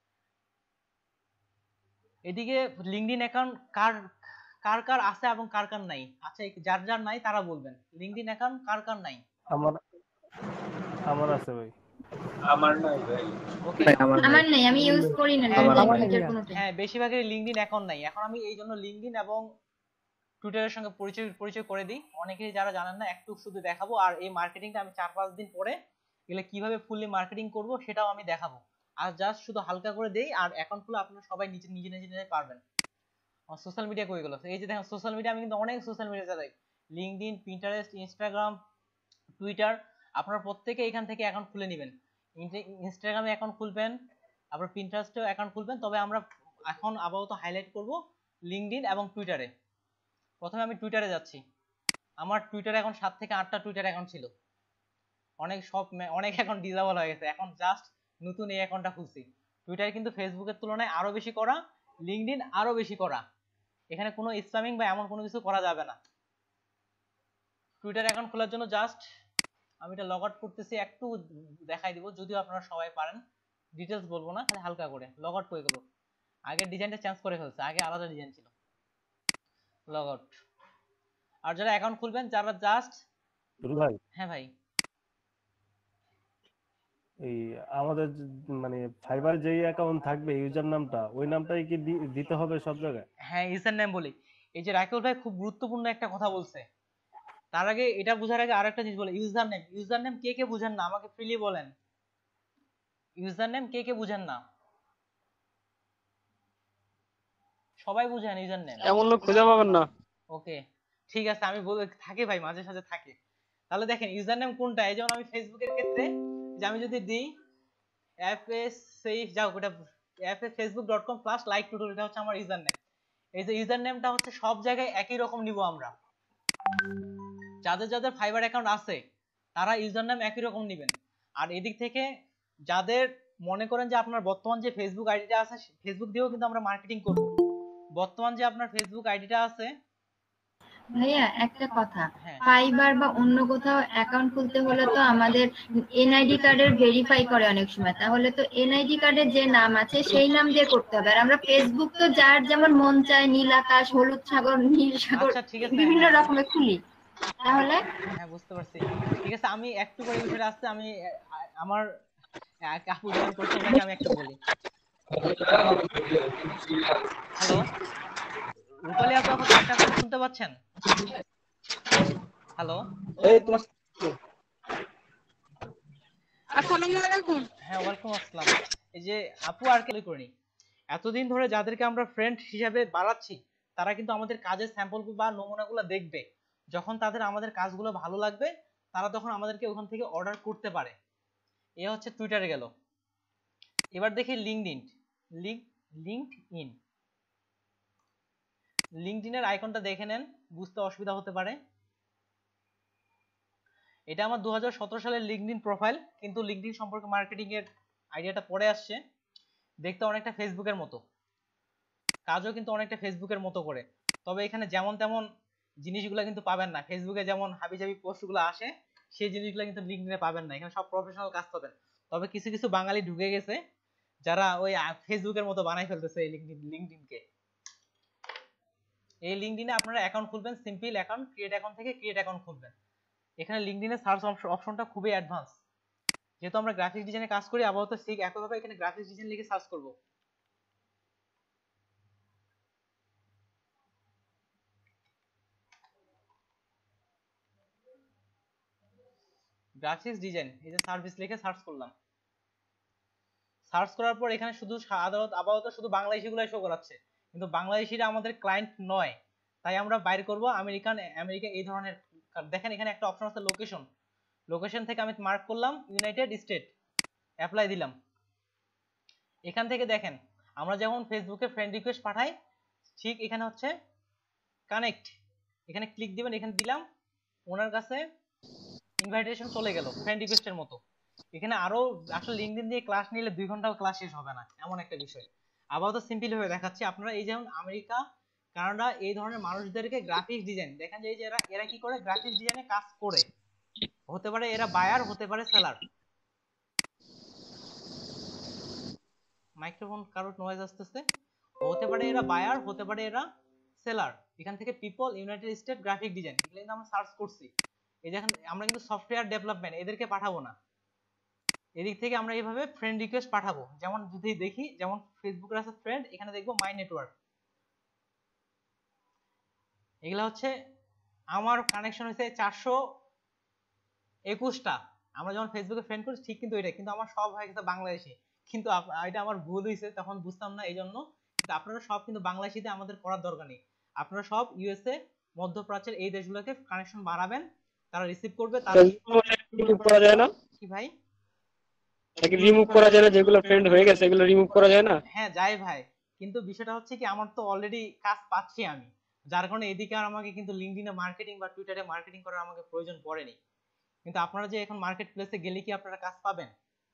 এদিকে লিঙ্কডইন অ্যাকাউন্ট কার কার কার আছে এবং কার কার নাই? আচ্ছা যার যার নাই তারা বলবেন লিঙ্কডইন অ্যাকাউন্ট কার কার নাই? আমার আমার আছে ভাই। আমার নাই ভাই। ওকে আমার নাই, আমি ইউজ করি না লিঙ্কডইন কোনটা। হ্যাঁ বেশিরভাগের লিঙ্কডইন অ্যাকাউন্ট নাই। এখন আমি এই জন্য লিঙ্কডইন এবং টুইটারের সঙ্গে পরিচয় পরিচয় করে দিই। অনেকেই যারা জানেন না একটু শুধু দেখাবো, আর এই মার্কেটিংটা আমি চার পাঁচ দিন পরে এগুলো কিভাবে ফুললি মার্কেটিং করব সেটাও আমি দেখাবো। আর জাস্ট শুধু হালকা করে দেই, আর অ্যাকাউন্ট খুলে আপনারা সবাই নিজে নিজে নিজে নিজে পারবেন। আমার সোশ্যাল মিডিয়া কই গেল? এই যে দেখেন সোশ্যাল মিডিয়া, আমি কিন্তু অনেক সোশ্যাল মিডিয়া চালাই, লিঙ্কডইন, পিন্টারেস্ট, ইনস্টাগ্রাম, টুইটার। আপনারা প্রত্যেকে এখান থেকে অ্যাকাউন্ট খুলে নেবেন। ইনস্টাগ্রামে অ্যাকাউন্ট খুলবেন, আবার পিন্টারেস্টেও অ্যাকাউন্ট খুলবেন। তবে আমরা এখন আপাতত হাইলাইট করব লিঙ্কডইন এবং টুইটারে। প্রথমে আমি টুইটারে যাচ্ছি। আমার টুইটারে এখন সাত থেকে আটটা টুইটার অ্যাকাউন্ট ছিল, অনেক সব অনেক অ্যাকাউন্ট ডিসেবল হয়ে গেছে, এখন জাস্ট নতুন এই অ্যাকাউন্টটা খুলছি। টুইটার কিন্তু ফেসবুকের তুলনায় আরো বেশি করা, লিঙ্কডইন আরো বেশি করা। এখানে কোনো স্প্যামিং বা এমন কোনো কিছু করা যাবে না। টুইটার অ্যাকাউন্ট খোলার জন্য জাস্ট আমি এটা লগ আউট করতেছি, একটু দেখাই দিব, যদিও আপনারা সবাই পারেন, ডিটেলস বলবো না, খালি হালকা করে। লগ আউট করে গেল, আগের ডিজাইনটা চেঞ্জ করে ফেলছে, আগে আলাদা ডিজাইন ছিল। Log out. আর যারা অ্যাকাউন্ট খুলবেন, যারা জাস্ট দুলু ভাই, হ্যাঁ ভাই, এই আমাদের যে- মানে ফাইবার যেই অ্যাকাউন্ট থাকবে ইউজার নামটা ওই নামটাই কি দি- দিতে হবে সব জায়গায়? হ্যাঁ ইউজার নেম বলি। এই যে রাকিব ভাই খুব গুরুত্বপূর্ণ একটা কথা বলছে। তার আগে এটা বোঝার আগে আরেকটা জিনিস বলে, ইউজার নেম। ইউজার নেম কে কে বুঝেন না আমাকে ফ্রিলি বলেন, ইউজার নেম কে কে বুঝেন না? সবাই বুঝেন ইউজার নেম? এমন লোক খুঁজে পাবেন না। ওকে ঠিক আছে, আমি বলে থাকি ভাই, মাঝে সাঝে থাকে। তাহলে দেখেন ইউজার নেম কোনটা, এই যেমন আমি ফেসবুকের ক্ষেত্রে যে আমি যদি দিই এফ এস সেই যাও ওটা F S Facebook dot com plus like Tutul, এটা হচ্ছে আমার ইউজার নেম। এই যে ইউজার নেমটা হচ্ছে সব জায়গায় একই রকম নিব আমরা। যাদের যাদের ফাইবার অ্যাকাউন্ট আছে তারা ইউজার নেম একই রকম নেবেন। আর এদিক থেকে যাদের মনে করেন যে আপনার বর্তমান যে ফেসবুক আইডিটা আছে, ফেসবুক দিয়েও কিন্তু আমরা মার্কেটিং করব। বর্তমান যে আপনার ফেসবুক আইডিটা আছে, ভাইয়া একটা কথা, হ্যাঁ ফাইবার বা অন্য কোথাও অ্যাকাউন্ট খুলতে হলে তো আমাদের এনআইডি কার্ডের ভেরিফাই করে অনেক সময়, তাহলে তো এনআইডি কার্ডের যে নাম আছে সেই নাম দিয়ে করতে হবে। আর আমরা ফেসবুক তো যার যেমন মন চায় নীল আকাশ, হলুদ সাগর, নীল সাগর আচ্ছা ঠিক আছে, বিভিন্ন হ্যাঁ রকমের খুলি, তাহলে হ্যাঁ বুঝতে পারছি। ঠিক আছে আমি একটু করে বিষয়টা আসছে, আমি আহ, আমার এক আপু যেমন করছে ওনাকে আমি একটু বলি। হ্যালো রূপালী আপু, আপনি আপনি আমাকে শুনতে পাচ্ছেন? হ্যালো এই তোমার আসসালামু আলাইকুম। হ্যাঁ ওয়ালাইকুম আসসালাম। এই যে আপু আর কেউ করিনি, এতদিন ধরে যাদেরকে আমরা ফ্রেন্ড হিসাবে বাড়াচ্ছি তারা কিন্তু আমাদের কাজের স্যাম্পল বা নমুনাগুলো দেখবে। যখন তাদের আমাদের কাজগুলো ভালো লাগবে তারা তখন আমাদেরকে ওখান থেকে অর্ডার করতে পারে। এ হচ্ছে টুইটারে গেল। এবার দেখি লিঙ্কডইন। লিঙ্ক লিঙ্কডইন লিঙ্কডইনের আইকনটা দেখে নেন, বুঝতে অসুবিধা হতে পারে। এটা আমার দু হাজার সতেরো সালের লিঙ্কডইন প্রোফাইল, কিন্তু লিঙ্কডইন সম্পর্কে মার্কেটিং এর আইডিয়াটা পরে আসছে। দেখতে অনেকটা ফেসবুকের মতো, কাজও কিন্তু অনেকটা ফেসবুকের মতো করে। তবে এখানে যেমন তেমন জিনিসগুলো কিন্তু পাবেন না। ফেসবুকে যেমন হাবিজাবি পোস্টগুলো আসে সেই জিনিসগুলো কিন্তু লিঙ্কডইনে পাবেন না। এখানে সব প্রফেশনাল কাজ পাবেন। তবে কিছু কিছু বাঙালি ঢুকে গেছে যারা ওই ফেসবুকের মতো বানাই ফেলতেছে এই লিঙ্কডইন লিঙ্কডইনকে। এই লিঙ্কডইনে আপনারা অ্যাকাউন্ট খুলবেন, সিম্পল অ্যাকাউন্ট, ক্রিয়েট অ্যাকাউন্ট থেকে ক্রিয়েট অ্যাকাউন্ট খুলবেন। এখানে লিঙ্কডইনের সার্চ অপশনটা খুবই অ্যাডভান্স। যেহেতু আমরা গ্রাফিক্স ডিজাইনে কাজ করি, আপাতত ঠিক একইভাবে এখানে গ্রাফিক্স ডিজাইন লিখে সার্চ করব। গ্রাফিক্স ডিজাইন, এই যে সার্ভিস লিখে সার্চ করলাম। সার্চ করার পর এখানে শুধু আদালত আপাতত শুধু বাংলাদেশিগুলাই শো করাচ্ছে, কিন্তু বাংলাদেশিরা আমাদের ক্লায়েন্ট নয়। তাই আমরা বাইর করব আমেরিকান, আমেরিকা এই ধরনের। দেখেন এখানে একটা অপশন আছে লোকেশন। লোকেশন থেকে আমি মার্ক করলাম ইউনাইটেড স্টেট, অ্যাপ্লাই দিলাম। এখান থেকে দেখেন আমরা যেমন ফেসবুকে ফ্রেন্ড রিকোয়েস্ট পাঠাই, ঠিক এখানে হচ্ছে কানেক্ট, এখানে ক্লিক দিবেন, এখানে দিলাম, ওনার কাছে ইনভাইটেশন চলে গেল ফ্রেন্ড রিকোয়েস্টের মতো। এখানে আরো আসলে লিঙ্কডইন দিয়ে ক্লাস নিলে দুই ঘন্টাও ক্লাস শেষ হবে না, এমন একটা বিষয়। আপাতত সিম্পল ভাবে দেখাচ্ছি। আপনারা এই যেমন আমেরিকা, কানাডা এই ধরনের মানুষদেরকে গ্রাফিক্স ডিজাইন দেখেন, যে এই যে এরা এরা কি করে গ্রাফিক্স ডিজাইনে কাজ করে। হতে পারে এরা বায়ার, হতে পারে সেলার। মাইক্রোফোন কারোর নয়েজ আসতেছে। হতে পারে এরা বায়ার, হতে পারে এরা সেলার। এখান থেকে people United State graphic design এগুলো কিন্তু আমরা সার্চ করছি। এই দেখেন আমরা কিন্তু সফটওয়্যার ডেভেলপমেন্ট এদেরকে পাঠাবো না, এদিক থেকে আমরা এইভাবে ফ্রেন্ড রিকোয়েস্ট পাঠাবো। যেমন যদি দেখি, যেমন ফেসবুকের আছে ফ্রেন্ড, এখানে দেখবো মাই নেটওয়ার্ক, এগুলা হচ্ছে আমার কানেকশন হয়েছে চারশো একুশটা। আমরা যখন ফেসবুকে ফ্রেন্ড করি ঠিক কিন্তু এটা, কিন্তু আমার সব হয়ে গেছে বাংলাদেশি। কিন্তু এটা আমার ভুল হয়েছে, তখন বুঝতাম না এই জন্য। কিন্তু আপনারা সব কিন্তু বাংলাদেশিতে আমাদের করার দরকার নেই। আপনারা সব ইউএসএ, মধ্যপ্রাচ্যের এই দেশগুলোকে কানেকশন বাড়াবেন, তারা রিসিভ করবে। তারা রিমুভ করা যায় না? কি ভাই নাকি রিমুভ করা যায় না? যেগুলো ফ্রেন্ড হয়ে গেছে এগুলো রিমুভ করা যায় না? হ্যাঁ যায় ভাই, কিন্তু বিষয়টা হচ্ছে কি আমার তো অলরেডি কাজ পাচ্ছি আমি, যার কারণে এদিকে আর আমাকে কিন্তু লিঙ্কডইনে মার্কেটিং বা টুইটারে মার্কেটিং করার আমাকে প্রয়োজন পড়েনি। কিন্তু আপনারা যে এখন মার্কেট প্লেসে গেলে কি আপনারা কাজ পাবেন?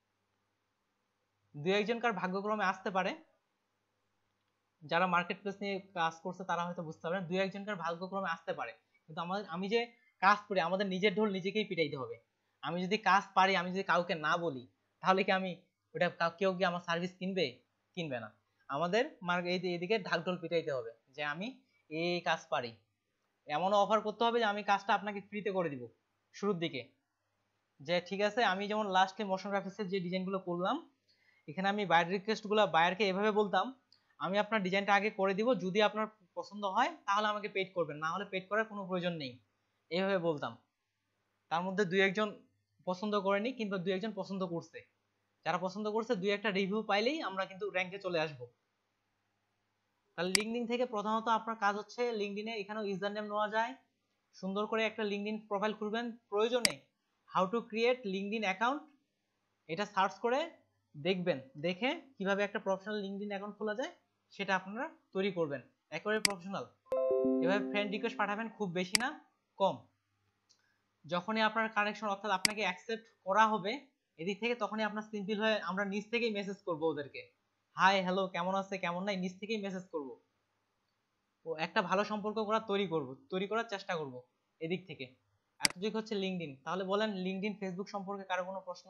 দুই একজনকার ভাগ্যক্রমে আসতে পারে, যারা মার্কেট প্লেস নিয়ে কাজ করছে তারা হয়তো বুঝতে পারেন, দুই একজনকার ভাগ্যক্রমে আসতে পারে। কিন্তু আমাদের, আমি যে কাজ করি আমাদের নিজের ঢোল নিজেকেই পিটাইতে হবে। আমি যদি কাজ পারি, আমি যদি কাউকে না বলি, তাহলে কি আমি ওটা কেউ কি আমার সার্ভিস কিনবে? কিনবে না। আমাদের এদিকে ঢাক ঢোল পিটাইতে হবে যে আমি এই কাজ পারি। এমনও অফার করতে হবে যে আমি কাজটা আপনাকে ফ্রিতে করে দিব শুরুর দিকে, যে ঠিক আছে আমি যেমন লাস্টে মোশন গ্রাফিক্সের যে ডিজাইনগুলো করলাম এখানে আমি বায়ার রিকোয়েস্টগুলো বায়ারকে এভাবে বলতাম আমি আপনার ডিজাইনটা আগে করে দিব, যদি আপনার পছন্দ হয় তাহলে আমাকে পেড করবেন, না হলে পেড করার কোনো প্রয়োজন নেই, এইভাবে বলতাম। তার মধ্যে দুই একজন পছন্দ করেনি কিংবা দুই একজন পছন্দ করছে, যারা পছন্দ করছে দুই একটা রিভিউ পাইলেই আমরা কিন্তু র্যাঙ্কে চলে আসব। তাহলে লিঙ্কডইন থেকে প্রধানত আপনার কাজ হচ্ছে লিঙ্কডইনে এখানেও ইউজার নেম নেওয়া যায়, সুন্দর করে একটা লিঙ্কডইন প্রোফাইল খুলবেন, প্রয়োজনে how to create LinkedIn account এটা সার্চ করে দেখবেন, দেখে কিভাবে একটা প্রফেশনাল লিঙ্কডইন অ্যাকাউন্ট খোলা যায় সেটা আপনারা তৈরি করবেন একেবারে প্রফেশনাল। এভাবে ফ্রেন্ড রিকোয়েস্ট পাঠাবেন, খুব বেশি না, কম। যখনই আপনার কানেকশন অর্থাৎ আপনাকে অ্যাকসেপ্ট করা হবে এদিক থেকে, তখনই আপনার সিম্পল হয়ে আমরা নিজ থেকেই মেসেজ করব ওদেরকে, হাই হ্যালো কেমন আছে কেমন নাই, নিজ থেকেই মেসেজ করব, ও একটা ভালো সম্পর্ক করা তৈরি করব, তৈরি করার চেষ্টা করব এদিক থেকে। এতটুক হচ্ছে লিঙ্কডইন। তাহলে বলেন লিঙ্কডইন ফেসবুক সম্পর্কে কারো কোনো প্রশ্ন?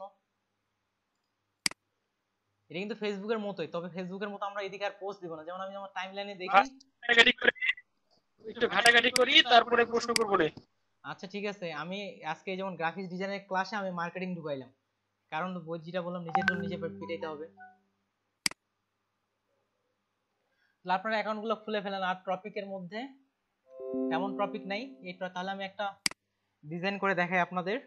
এটা কিন্তু ফেসবুকের মতোই, তবে ফেসবুকের মতো আমরা এদিকে আর পোস্ট দিব না, যেমন আমি আমার টাইমলাইনে দেখি একটু ঘাটাঘাটি করি তারপরে প্রশ্ন করব না। আচ্ছা ঠিক আছে, আমি আজকে যেমন গ্রাফিক্স ডিজাইনের ক্লাসে আমি মার্কেটিং ঢুকাইলাম, কারণ বই যেটা বললাম নিজের জন্য নিজে পিটাইতে হবে। তাহলে আপনারা অ্যাকাউন্টগুলো খুলে ফেলেন, আর টপিকের মধ্যে তেমন টপিক নাই এটা। তাহলে আমি একটা ডিজাইন করে দেখাই আপনাদের।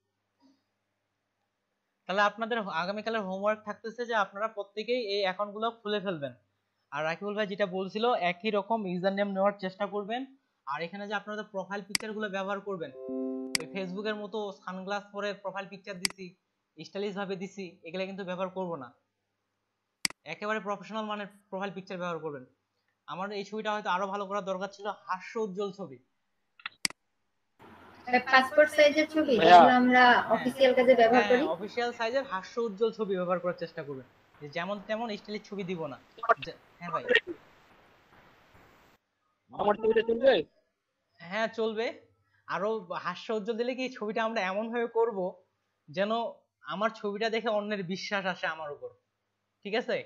তাহলে আপনাদের আগামীকালের হোমওয়ার্ক থাকতেছে যে আপনারা প্রত্যেকেই এই অ্যাকাউন্টগুলো খুলে ফেলবেন, আর রাকিবুল ভাই যেটা বলছিল একই রকম ইউজার নেম নেওয়ার চেষ্টা করবেন, আর এখানে যে আপনাদের প্রোফাইল পিকচারগুলো ব্যবহার করবেন ওই ফেসবুকের মতো সানগ্লাস পরে প্রোফাইল পিকচার দিছি স্টাইলিশ ভাবে দিছি এগুলো কিন্তু ব্যবহার করব না, একেবারে প্রফেশনাল মানের প্রোফাইল পিকচার ব্যবহার করবেন। আমার এই ছবিটা হয়তো আরো ভালো করার দরকার ছিল, হাস্য উজ্জ্বল ছবি, পাসপোর্ট সাইজের ছবি যেগুলো আমরা অফিশিয়াল কাজে ব্যবহার করি, অফিশিয়াল সাইজের হাস্য উজ্জ্বল ছবি ব্যবহার করার চেষ্টা করবেন, যেমন তেমন স্টাইলিশ ছবি দিব না। হ্যাঁ ভাই, আমার ছবিটা চলবে? হ্যাঁ চলবে। আরো হাস্য উজ্জ্বল দিলে কি ছবিটা আমরা এমন ভাবে করব যেন আমার ছবিটা দেখে অন্যের বিশ্বাস আসে আমার উপর, ঠিক আছে?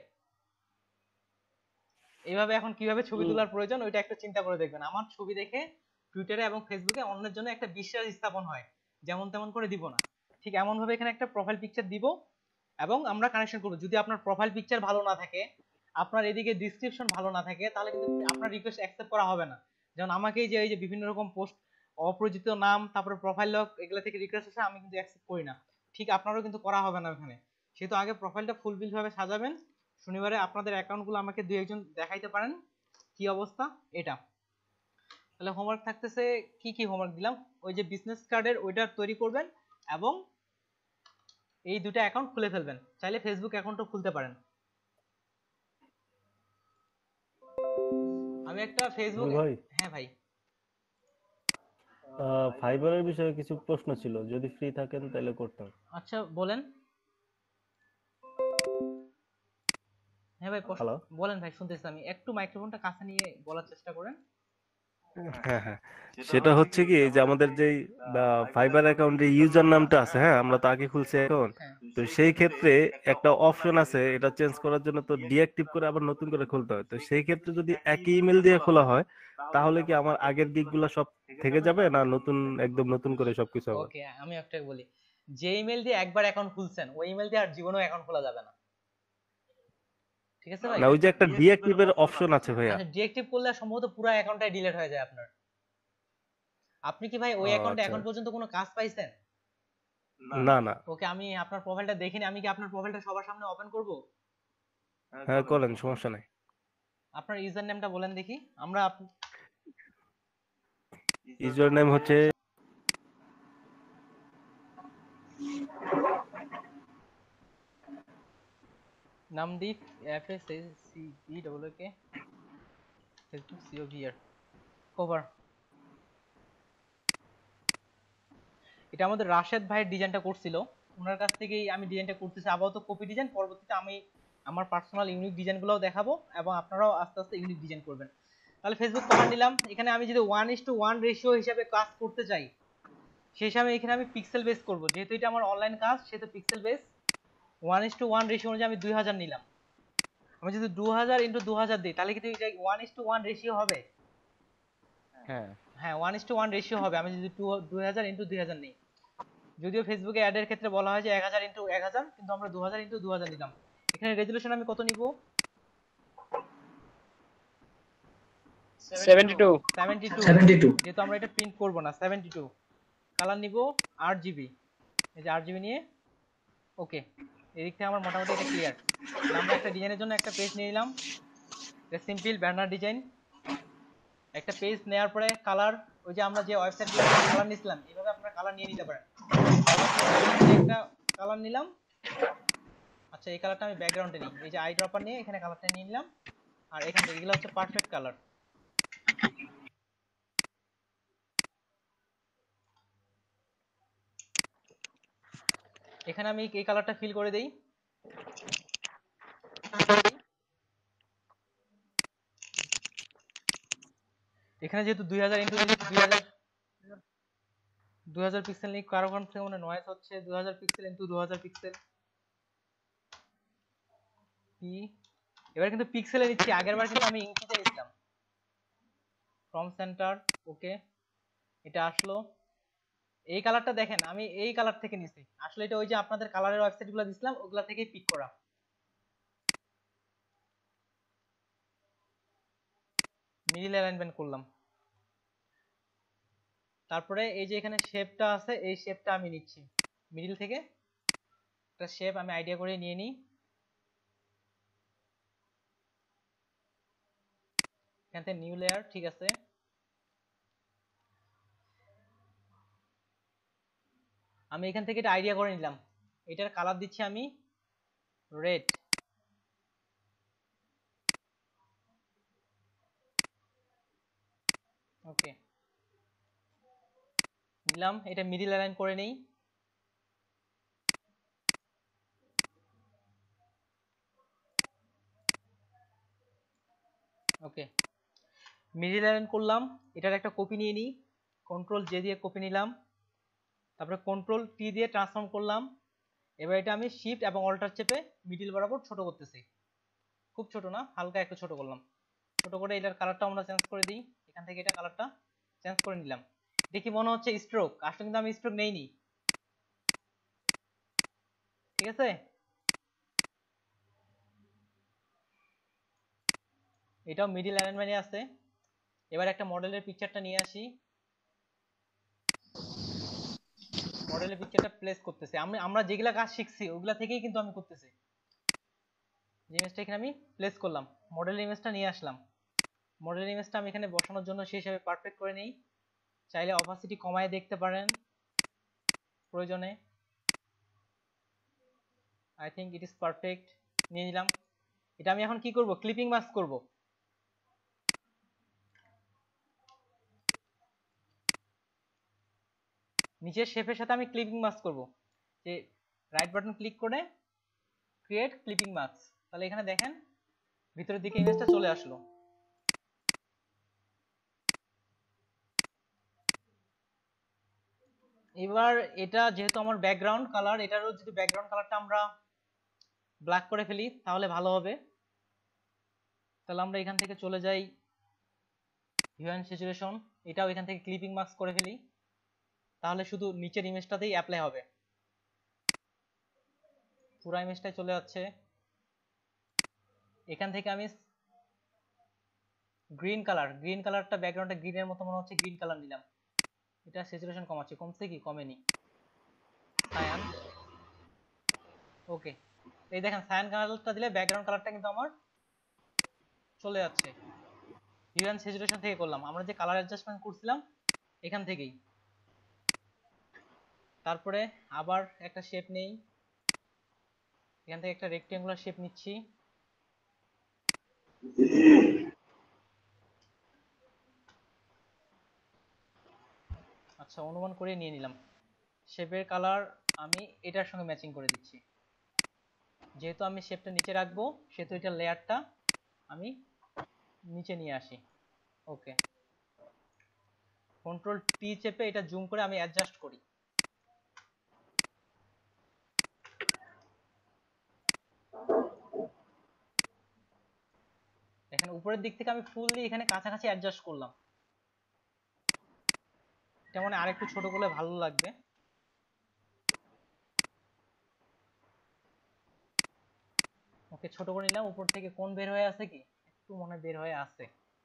এইভাবে এখন কিভাবে ছবি তোলার প্রয়োজন ওইটা একটা চিন্তা করে দেখবেন, আমার ছবি দেখে টুইটারে এবং ফেসবুকে অন্যের জন্য একটা বিশ্বাস স্থাপন হয়, যেমন তেমন করে দিব না, ঠিক এমন ভাবে এখানে একটা প্রোফাইল পিকচার দিব এবং আমরা কানেকশন করব। যদি আপনার প্রোফাইল পিকচার ভালো না থাকে, আপনার এদিকে ডেসক্রিপশন ভালো না থাকে, তাহলে কিন্তু আপনার রিকোয়েস্ট অ্যাকসেপ্ট করা হবে না। যেমন আমাকেই যে এই যে বিভিন্ন রকম পোস্ট অপরিচিত নাম তারপরে প্রোফাইল লক এগুলা থেকে রিকোয়েস্ট আসে আমি কিন্তু অ্যাকসেপ্ট করি না, ঠিক আপনারও কিন্তু করা হবে না ওখানে। সেহেতু আগে প্রোফাইলটা ফুলফিল ভাবে সাজাবেন। শনিবারে আপনাদের অ্যাকাউন্টগুলো আমাকে দুই একজন দেখাইতে পারেন কি অবস্থা এটা। তাহলে হোমওয়ার্ক থাকতেছে, কি কি হোমওয়ার্ক দিলাম, ওই যে বিজনেস কার্ডের ওইটা তৈরি করবেন এবং এই দুটো অ্যাকাউন্ট খুলে ফেলবেন, চাইলে ফেসবুক অ্যাকাউন্টও খুলতে পারেন। আমি একটা ফেসবুক, ভাই হ্যাঁ ভাই, ফাইবারের বিষয়ে কিছু প্রশ্ন ছিল, যদি ফ্রি থাকেন তাহলে করতাম। আচ্ছা বলেন। হ্যাঁ ভাই বলেন ভাই, শুনতেছি আমি, একটু মাইক্রোফোনটা কাছে নিয়ে বলার চেষ্টা করেন। হ্যাঁ হ্যাঁ, সেটা হচ্ছে কি যে আমাদের যে ফাইবার অ্যাকাউন্টে ইউজার নামটা আছে, হ্যাঁ আমরা তো আগে খুলছি অ্যাকাউন্ট, তো সেই ক্ষেত্রে একটা অপশন আছে এটা চেঞ্জ করার জন্য তো ডিঅ্যাক্টিভ করে আবার নতুন করে খুলতে হয়। তো সেই ক্ষেত্রে যদি একই ইমেল দিয়ে খোলা হয় তাহলে কি আমার আগের গিকগুলো সব থেকে যাবে, না নতুন একদম নতুন করে সবকিছু হবে? ওকে আমি একটা বলি, যে ইমেল দিয়ে একবার অ্যাকাউন্ট খুলছেন ওই ইমেল দিয়ে আর জীবনেও অ্যাকাউন্ট খোলা যাবে না, ঠিক আছে ভাই? না ওই যে একটা ডিঅ্যাক্টিভের অপশন আছে ভাইয়া, আচ্ছা ডিঅ্যাক্টিভ করলে সম্ভবত পুরো অ্যাকাউন্টটাই ডিলিট হয়ে যায় আপনার। আপনি কি ভাই ওই অ্যাকাউন্টে এখন পর্যন্ত কোনো কাজ পাইছেন? না না। ওকে আমি আপনার প্রোফাইলটা দেখিনি, আমি কি আপনার প্রোফাইলটা সবার সামনে ওপেন করব? হ্যাঁ করেন, সমস্যা নাই। আপনার ইউজার নেমটা বলেন দেখি, আমরা ইউজার নেম হচ্ছে Namdeep F S C B W K Facebook C O V R cover. এটা আমাদের রাশেদ ভাইয়ের ডিজাইনটা করছিল, ওনার কাছ থেকেই আমি ডিজাইনটা করতেছি, আপাতত কপি ডিজাইন, পরবর্তীতে আমি আমার পার্সোনাল ইউনিক ডিজাইনগুলোও দেখাবো এবং আপনারাও আস্তে আস্তে ইউনিক ডিজাইন করবেন। তাহলে ফেসবুক কভার নিলাম, এখানে আমি যদি one is to one ratio হিসাবে কাজ করতে চাই সেই হিসাবে এখানে আমি পিক্সেল বেস করব, যেহেতু এটা আমার অনলাইন কাজ সেহেতু pixel base one is to one ratio অনুযায়ী আমি দুই হাজার নিলাম। আমি যদি দু হাজার ইন্টু দু হাজার দিই তাহলে কি এটা one is to one ratio হবে? হ্যাঁ হ্যাঁ one is to one ratio হবে আমি যদি দুই হাজার ইন্টু দুই হাজার নিই। যদিও ফেসবুকে অ্যাডের ক্ষেত্রে বলা হয় যে এক হাজার ইন্টু এক হাজার, কিন্তু আমরা দু হাজার ইন্টু দু হাজার নিলাম। এখানে রেজুলেশন আমি কত নিব? Seventy two. সেভেন্টি টু, যেহেতু আমরা এটা প্রিন্ট করব না। সেভেন্টি টু কালার নিব আট জিবি, এই যে আট জিবি নিয়ে ওকে। এদিক থেকে আমার মোটামুটি এটা ক্লিয়ার। আমরা একটা ডিজাইনের জন্য একটা পেজ নিয়ে নিলাম, এটা সিম্পল ব্যানার ডিজাইন। একটা পেজ নেওয়ার পরে কালার, ওই যে আমরা যে ওয়েবসাইটগুলো কালার নিছিলাম এইভাবে আপনারা কালার নিয়ে নিতে পারেন। একটা কালার নিলাম, আচ্ছা এই কালারটা আমি ব্যাকগ্রাউন্ডে নিই, এই যে আই ড্রপার নিয়ে এখানে কালারটা নিয়ে নিলাম। আর এখান থেকে এগুলো হচ্ছে পারফেক্ট কালার। এখানে আমি এই কালারটা ফিল করে দেই। এখানে যেহেতু দুই হাজার ইন্টু দুই হাজার দুই হাজার পিক্সেল নিয়ে কারো কারণ থেকে মনে নয়েজ হচ্ছে। দুই হাজার পিক্সেল ইন্টু দুই হাজার পিক্সেল পি, এবার কিন্তু পিক্সেলে নিচ্ছি, আগের বার কিন্তু আমি ইঞ্চিতে নিছিলাম। ফ্রম সেন্টার ওকে, এটা আসলো। এই কালারটা দেখেন আমি এই কালার থেকে নিছি, আসলে এটা ওই যে আপনাদের কালারের ওয়েবসাইটগুলো দিছিলাম ওগুলা থেকেই পিক করা। মিডল অ্যালাইনমেন্ট করলাম। তারপরে এই যে এখানে শেপটা আছে, এই শেপটা আমি নিচ্ছি মিডল থেকে। একটা শেপ আমি আইডিয়া করে নিয়ে নিই। এখান থেকে নিউ লেয়ার, ঠিক আছে। আমি এখান থেকে এটা আইডিয়া করে নিলাম। এটার কালার দিচ্ছি আমি রেড। ওকে নিলাম, এটা মিডল অ্যালাইন করে নেই। ওকে মিডল অ্যালাইন করলাম। এটার একটা কপি নিয়ে নিই, কন্ট্রোল জে দিয়ে কপি নিলাম। তারপরে কন্ট্রোল টি দিয়ে ট্রান্সফর্ম করলাম। এবার এটা আমি শিফট এবং অল্টার চেপে মিডল বরাবর ছোট করতেছি। খুব ছোট না, হালকা একটু ছোট করলাম। ছোট করে এটার কালারটা আমরা চেঞ্জ করে দিই। এখান থেকে এটা কালারটা চেঞ্জ করে নিলাম। দেখি মনে হচ্ছে স্ট্রোক, আসলে কিন্তু আমি স্ট্রোক নেইনি, ঠিক আছে। এটাও মিডল অ্যালাইনমেন্টে আছে। এবার একটা মডেলের পিকচারটা নিয়ে আসি, মডেলের পিকচারটা প্লেস করতেছি। আমি আমরা যেগুলা কাজ শিখছি ওগুলা থেকেই কিন্তু আমি করতেছি। যে ইমেজটা এখানে আমি প্লেস করলাম, মডেলের ইমেজটা নিয়ে আসলাম। মডেলের ইমেজটা আমি এখানে বসানোর জন্য সেই হিসাবে পারফেক্ট করে নেই। চাইলে অপাসিটি কমায় দেখতে পারেন প্রয়োজনে। I think it is perfect, নিয়ে নিলাম। এটা আমি এখন কি করব, ক্লিপিং মাস্ক করব। নিচের শেপের সাথে আমি ক্লিপিং মাস্ক করব, যে রাইট বাটন ক্লিক করে ক্রিয়েট ক্লিপিং মাস্ক। তাহলে এখানে দেখেন ভিতরের দিকে ইমেজটা চলে আসলো। এবার এটা যেহেতু আমার ব্যাকগ্রাউন্ড কালার, এটারও যদি ব্যাকগ্রাউন্ড কালারটা আমরা ব্ল্যাক করে ফেলি তাহলে ভালো হবে। তাহলে আমরা এখান থেকে চলে যাই হিউ অ্যান্ড স্যাচুরেশন, এটাও এখান থেকে ক্লিপিং মাস্ক করে ফেলি, তাহলে শুধু নিচের ইমেজটাতেই অ্যাপ্লাই হবে। পুরো ইমেজটাই চলে যাচ্ছে। এখান থেকে আমি গ্রিন কালার, গ্রিন কালারটা ব্যাকগ্রাউন্ডটা গ্রিনের মতো মনে হচ্ছে, গ্রিন কালার নিলাম। এটা স্যাচুরেশন কমাচ্ছে, কমছে কি কমেনি, সায়ান। ওকে এই দেখেন সায়ান কালারটা দিলে ব্যাকগ্রাউন্ড কালারটা কিন্তু আমার চলে যাচ্ছে। হিউ অ্যান্ড স্যাচুরেশন থেকে করলাম, আমরা যে কালার অ্যাডজাস্টমেন্ট করছিলাম এখান থেকেই। তারপরে আবার একটা শেপ নেই, এখান থেকে একটা রেক্ট্যাঙ্গুলার শেপ নিচ্ছি। আচ্ছা অনুমান করে নিয়ে নিলাম। শেপের কালার আমি এটার সঙ্গে ম্যাচিং করে দিচ্ছি। যেহেতু আমি শেপটা নিচে রাখবো সেহেতু এটা লেয়ারটা আমি নিচে নিয়ে আসি। ওকে কন্ট্রোল টি চেপে এটা জুম করে আমি অ্যাডজাস্ট করি। দেখেন উপরের দিক থেকে আমি ফুললি এখানে কাছাকাছি অ্যাডজাস্ট করলাম। এটা মানে আরেকটু ছোট করলে ভালো লাগবে। ওকে, ছোট করে নিলাম। উপর থেকে কোন বের হয়ে আছে কি? একটু মনে বের হয়ে আছে।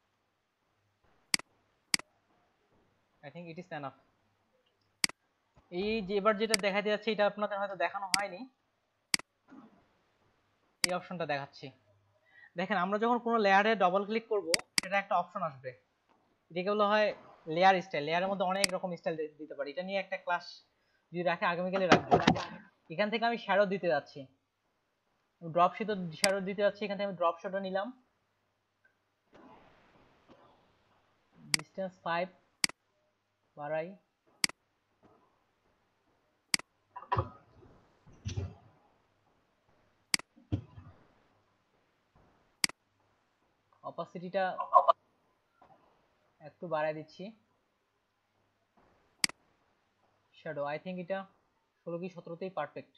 I think it is enough. এই যে এবার যেটা দেখাতে যাচ্ছে এটা আপনাদের হয়তো দেখানো হয়নি, এই অপশনটা দেখাচ্ছি। দেখেন আমরা যখন কোনো লেয়ারে ডবল ক্লিক করব সেটা একটা অপশন আসবে, এটাকে বলা হয় লেয়ার স্টাইল। লেয়ারের মধ্যে অনেক রকম স্টাইল দিতে পারি, এটা নিয়ে একটা ক্লাস যদি রাখে আগামীকালে রাখবো। এখান থেকে আমি শ্যাডো দিতে যাচ্ছি, ড্রপ শীটও শ্যাডো দিতে যাচ্ছি। এখান থেকে আমি ড্রপ শীটও নিলাম, ডিসটেন্স ফাইভ বাড়াই, অপাসিটিটা একটু বাড়াই দিচ্ছি। শ্যাডো আই থিংক এটা ষোলো কি সতেরোতেই পারফেক্ট।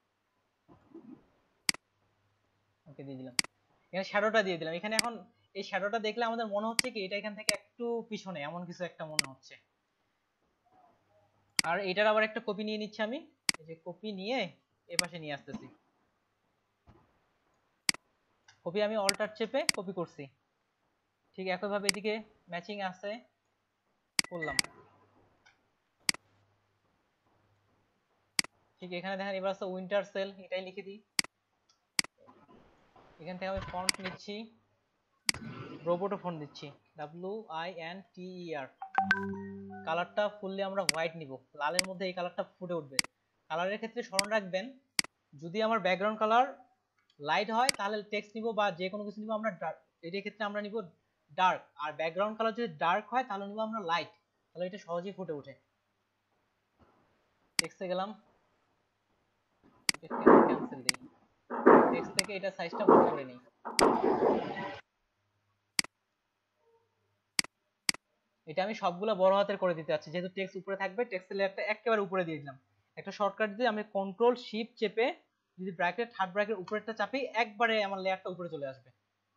ওকে, দিয়ে দিলাম। এখানে শ্যাডোটা দিয়ে দিলাম। এখানে এখন এই শ্যাডোটা দেখলে আমাদের মনে হচ্ছে কি এটা এখান থেকে একটু পিছনে, এমন কিছু একটা মনে হচ্ছে। আর এটার আবার একটা কপি নিয়ে নিচ্ছি আমি, এই যে কপি নিয়ে এ পাশে নিয়ে আসতেছি। কপি আমি অল্টার চেপে কপি করছি, ঠিক একইভাবে এদিকে ম্যাচিং আছে করলাম। ঠিক এখানে দেখেন এবার আছে উইন্টার সেল, এটাই লিখে দিই। এখান থেকে আমি ফন্ট নিচ্ছি, রোবোটো ফন্ট দিচ্ছি, W I N T E R. কালারটা ফুললি আমরা হোয়াইট নিব, লালের মধ্যে এই কালারটা ফুটে উঠবে। কালারের ক্ষেত্রে স্মরণ রাখবেন, যদি আমার ব্যাকগ্রাউন্ড কালার লাইট হয় তাহলে টেক্সট নিব বা যে কোনো কিছু নিব আমরা ডার্ক, এটার ক্ষেত্রে আমরা নিব ডার্ক। আর ব্যাকগ্রাউন্ড কালার যদি ডার্ক হয় তাহলে নিব আমরা লাইট, তাহলে এটা সহজেই ফুটে ওঠে। টেক্সটে গেলাম, ক্যান্সেল দিই, টেক্সট থেকে এটা সাইজটা বড় করে নিই। এটা আমি সবগুলো বড় হাতের করে দিতে যাচ্ছি, যেহেতু টেক্সট উপরে থাকবে টেক্সট লেয়ারটা একেবারে উপরে দিয়ে দিলাম। একটা শর্টকাট দিয়ে আমি কন্ট্রোল শিফট চেপে যদি ব্র্যাকেট থার্ড ব্র্যাকেট উপরেরটা চাপি একবারে আমার লেয়ারটা উপরে চলে আসবে।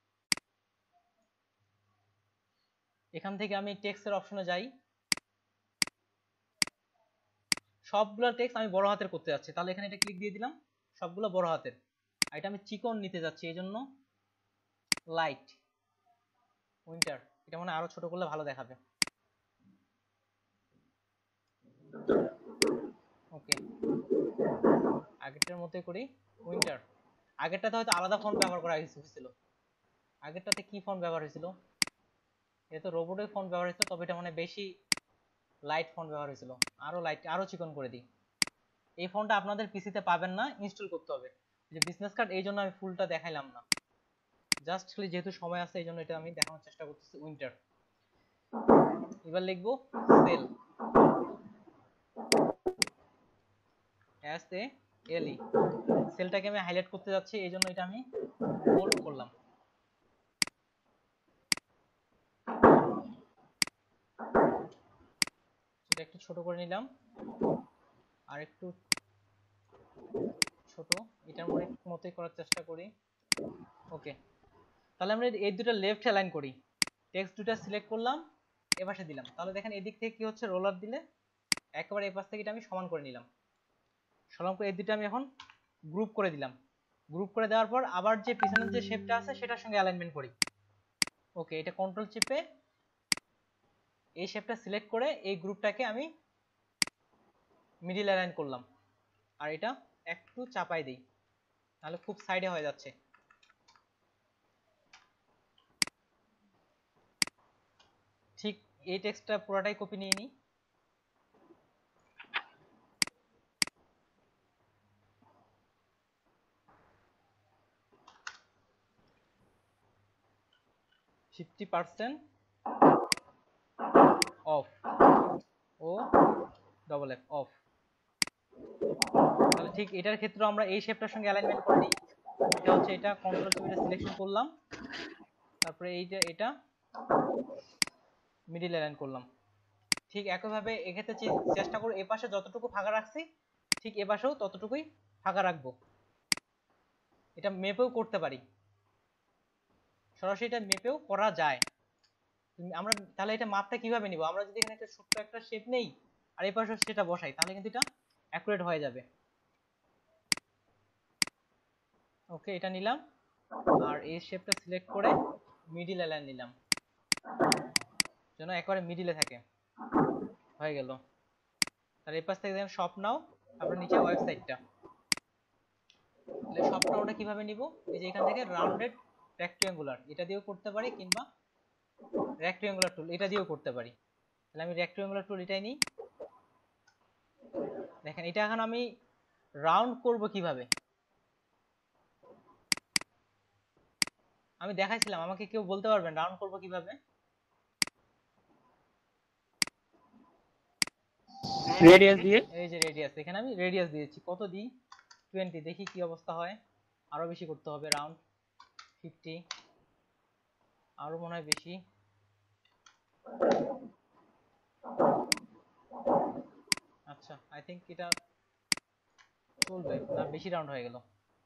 এখান থেকে আমি টেক্সটের অপশনে যাই, সবগুলো টেক্সট আমি বড় হাতের করতে যাচ্ছি, তাহলে এখানে এটা ক্লিক দিয়ে দিলাম, সবগুলো বড় হাতের। আর এটা আমি চিকন নিতে যাচ্ছি, এই জন্য লাইট উইন্টার। এটা মনে আরো ছোট করলে ভালো দেখাবে। ওকে, আগেরটার মতোই করি, উইন্টার। আগেরটাতে হয়তো আলাদা ফন্ট ব্যবহার করা হয়েছিল। আগেরটাতে কি ফন্ট ব্যবহার হয়েছিল? এটা তো রোবটের ফন্ট ব্যবহার হয়েছিল, তবে এটা মানে বেশি লাইট ফন্ট ব্যবহার হয়েছিল। আরো লাইট, আরো চিকন করে দিই। এই ফন্টটা আপনাদের পিসিতে পাবেন না, ইনস্টল করতে হবে। যে বিজনেস কার্ড, এই জন্য আমি ফুলটা দেখাইলাম না, জাস্ট খালি যেহেতু সময় আছে এই জন্য এটা আমি দেখানোর চেষ্টা করতেছি। উইন্টার। এবার লিখবো সেল, এস এ এল ই। সেলটাকে আমি হাইলাইট করতে যাচ্ছি, এই জন্য এটা আমি বোল্ড করলাম। এটা একটু ছোট করে নিলাম, আর একটু ছোট, এটার মতোই করার চেষ্টা করি। ওকে, তাহলে আমরা এই দুটো লেফট অ্যালাইন করি। টেক্সট দুটো সিলেক্ট করলাম, এ পাশে দিলাম, তাহলে দেখেন এদিক থেকে কি হচ্ছে, রোলার দিলে একেবারে এই পাশ থেকে এটা আমি সমান করে নিলাম। সমান করে এই দুটো আমি এখন গ্রুপ করে দিলাম। গ্রুপ করে দেওয়ার পর আবার যে পিছনের যে শেপটা আছে সেটার সঙ্গে অ্যালাইনমেন্ট করি। ওকে, এটা কন্ট্রোল চেপে এই শেপটা সিলেক্ট করে এই গ্রুপটাকে আমি মিডিল অ্যালাইন করলাম, আর এটা একটু চাপাই দিই, তাহলে খুব সাইডে হয়ে যাচ্ছে। ঠিক এই টেক্সটটা পুরোটাই কপি নিয়ে নিই। Fifty percent off, O double F off. তাহলে ঠিক এটার ক্ষেত্রে আমরা এই শেপটার সঙ্গে অ্যালাইনমেন্ট করে নিই। এটা হচ্ছে এটা, কন্ট্রোল চেপে সিলেকশন করলাম, তারপরে এইটা এটা মিডিল অ্যালাইন করলাম। ঠিক একইভাবে এক্ষেত্রে চেষ্টা করব এই পাশে যতটুকু ফাঁকা রাখছি ঠিক এ পাশেও ততটুকুই ফাঁকা রাখবো। এটা মেপেও করতে পারি, সরাসরি এটা মেপেও করা যায়। তুমি আমরা তাহলে এটা মাপটা কিভাবে নিব? আমরা যদি এখানে একটা ছোট্ট একটা শেপ নেই আর এই পাশে সেটা বসাই তাহলে কিন্তু এটা অ্যাকুরেট হয়ে যাবে। ওকে, এটা নিলাম আর এই শেপটা সিলেক্ট করে মিডিল অ্যালাইন নিলাম যেন একবারে মিডিলে থাকে। হয়ে গেল। তার এই পাশ থেকে দেখেন শপ নাও, তারপর নিচে ওয়েবসাইটটা। তাহলে শপ নাওটা কিভাবে নিব? এই যে এখান থেকে রাউন্ডেড রেক্ট্যাঙ্গুলার এটা দিয়েও করতে পারি, কিংবা রেক্ট্যাঙ্গুলার টুল এটা দিয়েও করতে পারি। তাহলে আমি রেক্ট্যাঙ্গুলার টুল এটাই নিই। দেখেন এটা এখন আমি রাউন্ড করব কিভাবে আমি দেখাইছিলাম, আমাকে কেউ বলতে পারবেন রাউন্ড করব কিভাবে? রেডিয়াস দিয়ে। এই যে রেডিয়াস, এখানে আমি রেডিয়াস দিয়েছি। কত দিই? টোয়েন্টি। দেখি কি অবস্থা হয়। আরো বেশি করতে হবে, রাউন্ড ফিফটি, আরো মনে হয় বেশি। আচ্ছা, আই থিংক এটা চলবে না, বেশি রাউন্ড হয়ে গেল।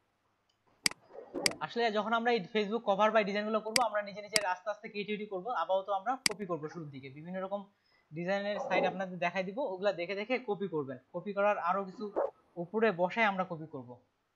আসলে যখন আমরা এই ফেসবুক কভার বা ডিজাইনগুলো করব, আমরা নিজে নিজে আস্তে আস্তে ক্রিয়েটিভিটি করব। আপাতত আমরা কপি করব শুরুর দিকে। বিভিন্ন রকম ডিজাইনের সাইট আপনাদের দেখাই দিব, ওগুলা দেখে দেখে কপি করবেন। কপি করার আরো কিছু উপরে বসায় আমরা কপি করব।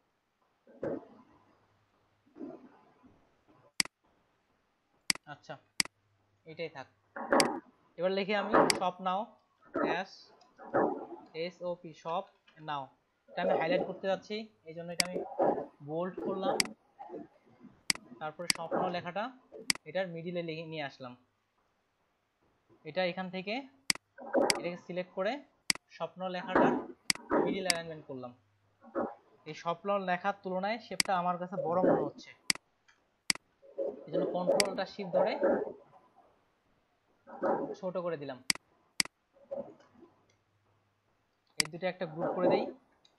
আচ্ছা, এটাই থাক। এবার লিখি আমি shop now, S S O P, shop now. এটা আমি হাইলাইট করতে যাচ্ছি, এই জন্য এটা আমি বোল্ড করলাম। তারপরে শপ নাও লেখাটা এটার মিডিলে লিখে নিয়ে আসলাম। এটা এখান থেকে এটাকে সিলেক্ট করে শপ নাও লেখাটা মিডিল অ্যালাইনমেন্ট করলাম। এই শপ নাও লেখার তুলনায় শেপটা আমার কাছে বড় মনে হচ্ছে, এই জন্য কন্ট্রোলটা শিফট ধরে ছোট করে দিলাম। এই দুটো একটা গ্রুপ করে দেই।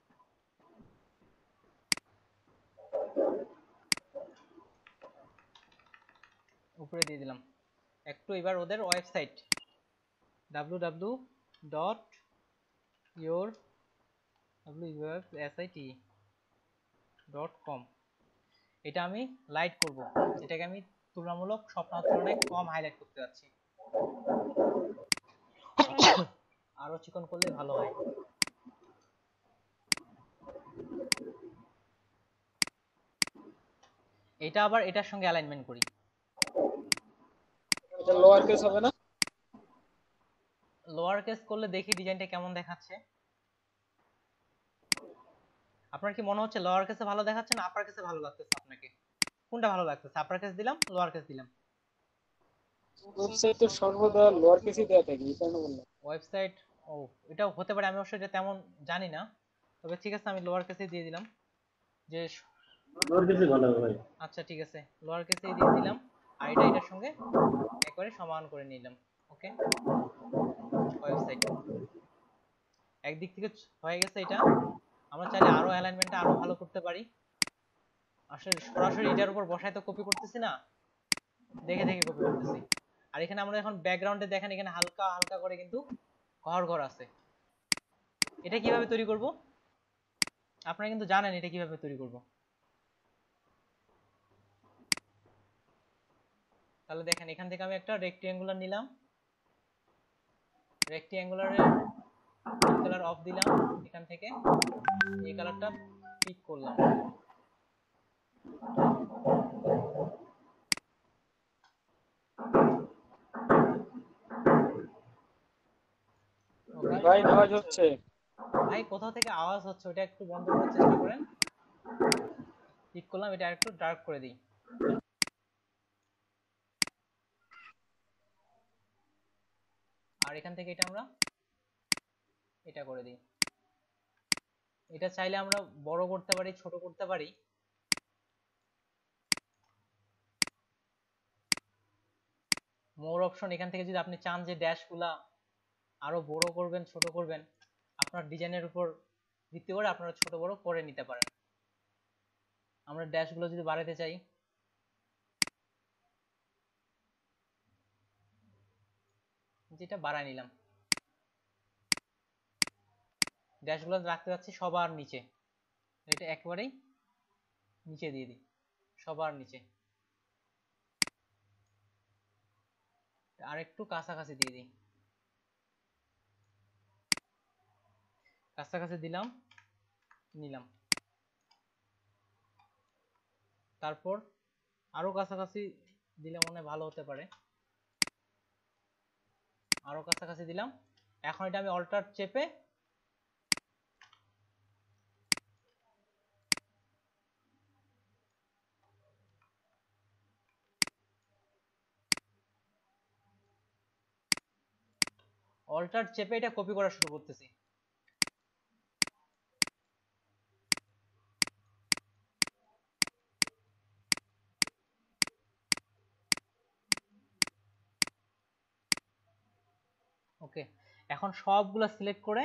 উপরে দিয়ে দিলাম একটু। এবার ওদের website W W W dot your website dot com, এটা আমি লাইট করব। এটাকে আমি তুলনামূলক স্বপ্নের তুলনায় কম হাইলাইট করতে যাচ্ছি। আরো চিকন করলে ভালো হয়। এটা আবার এটার সঙ্গে অ্যালাইনমেন্ট করি। এটা লোয়ার কেস হবে না? লোয়ার কেস করলে দেখি ডিজাইনটা কেমন দেখাচ্ছে। আপনার কি মনে হচ্ছে লোয়ার কেসে ভালো দেখাচ্ছে না আপার কেসে ভালো লাগতেছে? আপনাকে কোনটা ভালো লাগতেছে? আপার কেস দিলাম, লোয়ার কেস দিলাম? ওয়েবসাইট তো সর্বদা লোয়ার কেসই দেয়া থাকে, এই কারণে বললাম। ওয়েবসাইট, ও এটাও হতে পারে, আমি অবশ্যই এটা তেমন জানি না। তবে ঠিক আছে, আমি লোয়ার কেসে দিয়ে দিলাম। যে লোয়ার কেসে ভালো হবে ভাই। আচ্ছা ঠিক আছে, লোয়ার কেসে দিয়ে দিলাম। আর এটা এটার সঙ্গে একবারে সমান করে নিলাম। ওকে, ওয়েবসাইট একদিক থেকে হয়ে গেছে। এটা আমরা চাইলে আরো অ্যালাইনমেন্টটা আরো ভালো করতে পারি। আসলে সরাসরি এটার উপর বসায় তো কপি করতেছি না, দেখে দেখে কপি করতেছি। আর এখানে আমরা এখন ব্যাকগ্রাউন্ডে দেখেন এখানে হালকা হালকা করে কিন্তু ঘর ঘর আছে। এটা কিভাবে তৈরি করব? আপনারা কিন্তু জানেন এটা কিভাবে তৈরি করব। তাহলে দেখেন এখান থেকে আমি একটা রেক্ট্যাঙ্গুলার নিলাম, রেক্ট্যাঙ্গুলারের কালার অফ দিলাম, এখান থেকে এই কালারটা পিক করলাম। ভাই আওয়াজ হচ্ছে। ভাই কোথাও থেকে আওয়াজ হচ্ছে, ওটা একটু বন্ধ করার চেষ্টা করেন। পিক করলাম, এটা একটু ডার্ক করে দিই। আর এখান থেকে এটা আমরা এটা করে দিই। এটা চাইলে আমরা বড় করতে পারি, ছোট করতে পারি। মোর অপশন, এখান থেকে যদি আপনি চান যে ড্যাশগুলা আরো বড় করবেন, ছোট করবেন, আপনার ডিজাইনের উপর ভিত্তি করে আপনারা ছোট বড় করে নিতে পারেন। আমরা ড্যাশগুলো যদি বাড়াতে চাই, যেটা বাড়ায় নিলাম। ড্যাশগুলো রাখতে যাচ্ছি সবার নিচে, এটা একেবারেই নিচে দিয়ে দিই, সবার নিচে। আর একটু কাছাকাছি দিয়ে দিই, কাছাকাছি দিলাম, নিলাম। তারপর আরো কাছাকাছি দিলে মনে হয় ভালো হতে পারে, আরো কাছাকাছি দিলাম। এখন এটা আমি অল্টার চেপে অল্টার চেপে এটা কপি করা শুরু করতেছি। ওকে, এখন সবগুলো সিলেক্ট করে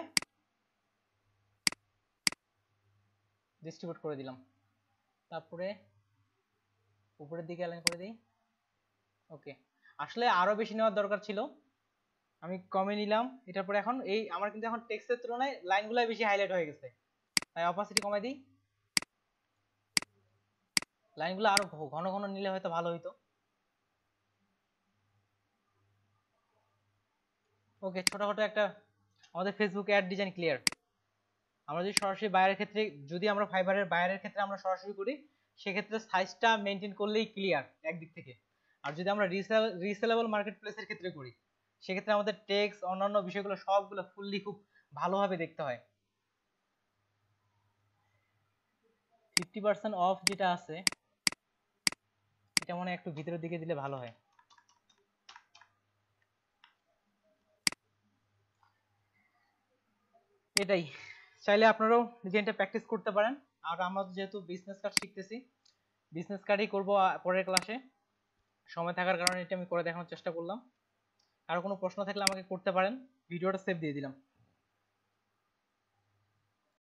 ডিস্ট্রিবিউট করে দিলাম। তারপরে উপরের দিকে অ্যালাইন করে দিই। ওকে, আসলে আরো বেশি নেওয়ার দরকার ছিল, আমি কমে নিলাম। এটার পরে এখন এই আমার কিন্তু এখন টেক্সটের তুলনায় লাইনগুলো বেশি হাইলাইট হয়ে গেছে, তাই অপাসিটি কমাই দিই। লাইনগুলো আরো ঘন ঘন নিলে হয়তো ভালো হইতো। ওকে, ছোটখাটো একটা আমাদের ফেসবুক অ্যাড ডিজাইন ক্লিয়ার। আমরা যদি সরাসরি বাইরের ক্ষেত্রে, যদি আমরা ফাইবারের বাইরের ক্ষেত্রে আমরা সরাসরি করি, সেক্ষেত্রে সাইজটা মেনটেন করলেই ক্লিয়ার একদিক থেকে। আর যদি আমরা রিসেল রিসেলেবল মার্কেট প্লেসের ক্ষেত্রে করি, সেক্ষেত্রে আমাদের টেক্সট অন্যান্য বিষয়গুলো সবগুলো ফুললি খুব ভালোভাবে দেখতে হয়। ফিফটি পার্সেন্ট অফ যেটা আছে, এটা মনে হয় একটু ভিতরের দিকে দিলে ভালো হয়। এটাই, চাইলে আপনারাও ডিজাইনটা প্র্যাকটিস করতে পারেন। আর আমরা যেহেতু বিজনেস কার্ড শিখতেছি, বিজনেস কার্ডই করবো পরের ক্লাসে। সময় থাকার কারণে এটা আমি করে দেখানোর চেষ্টা করলাম। আর কোনো প্রশ্ন থাকলে আমাকে করতে পারেন। ভিডিওটা সেভ দিয়ে দিলাম।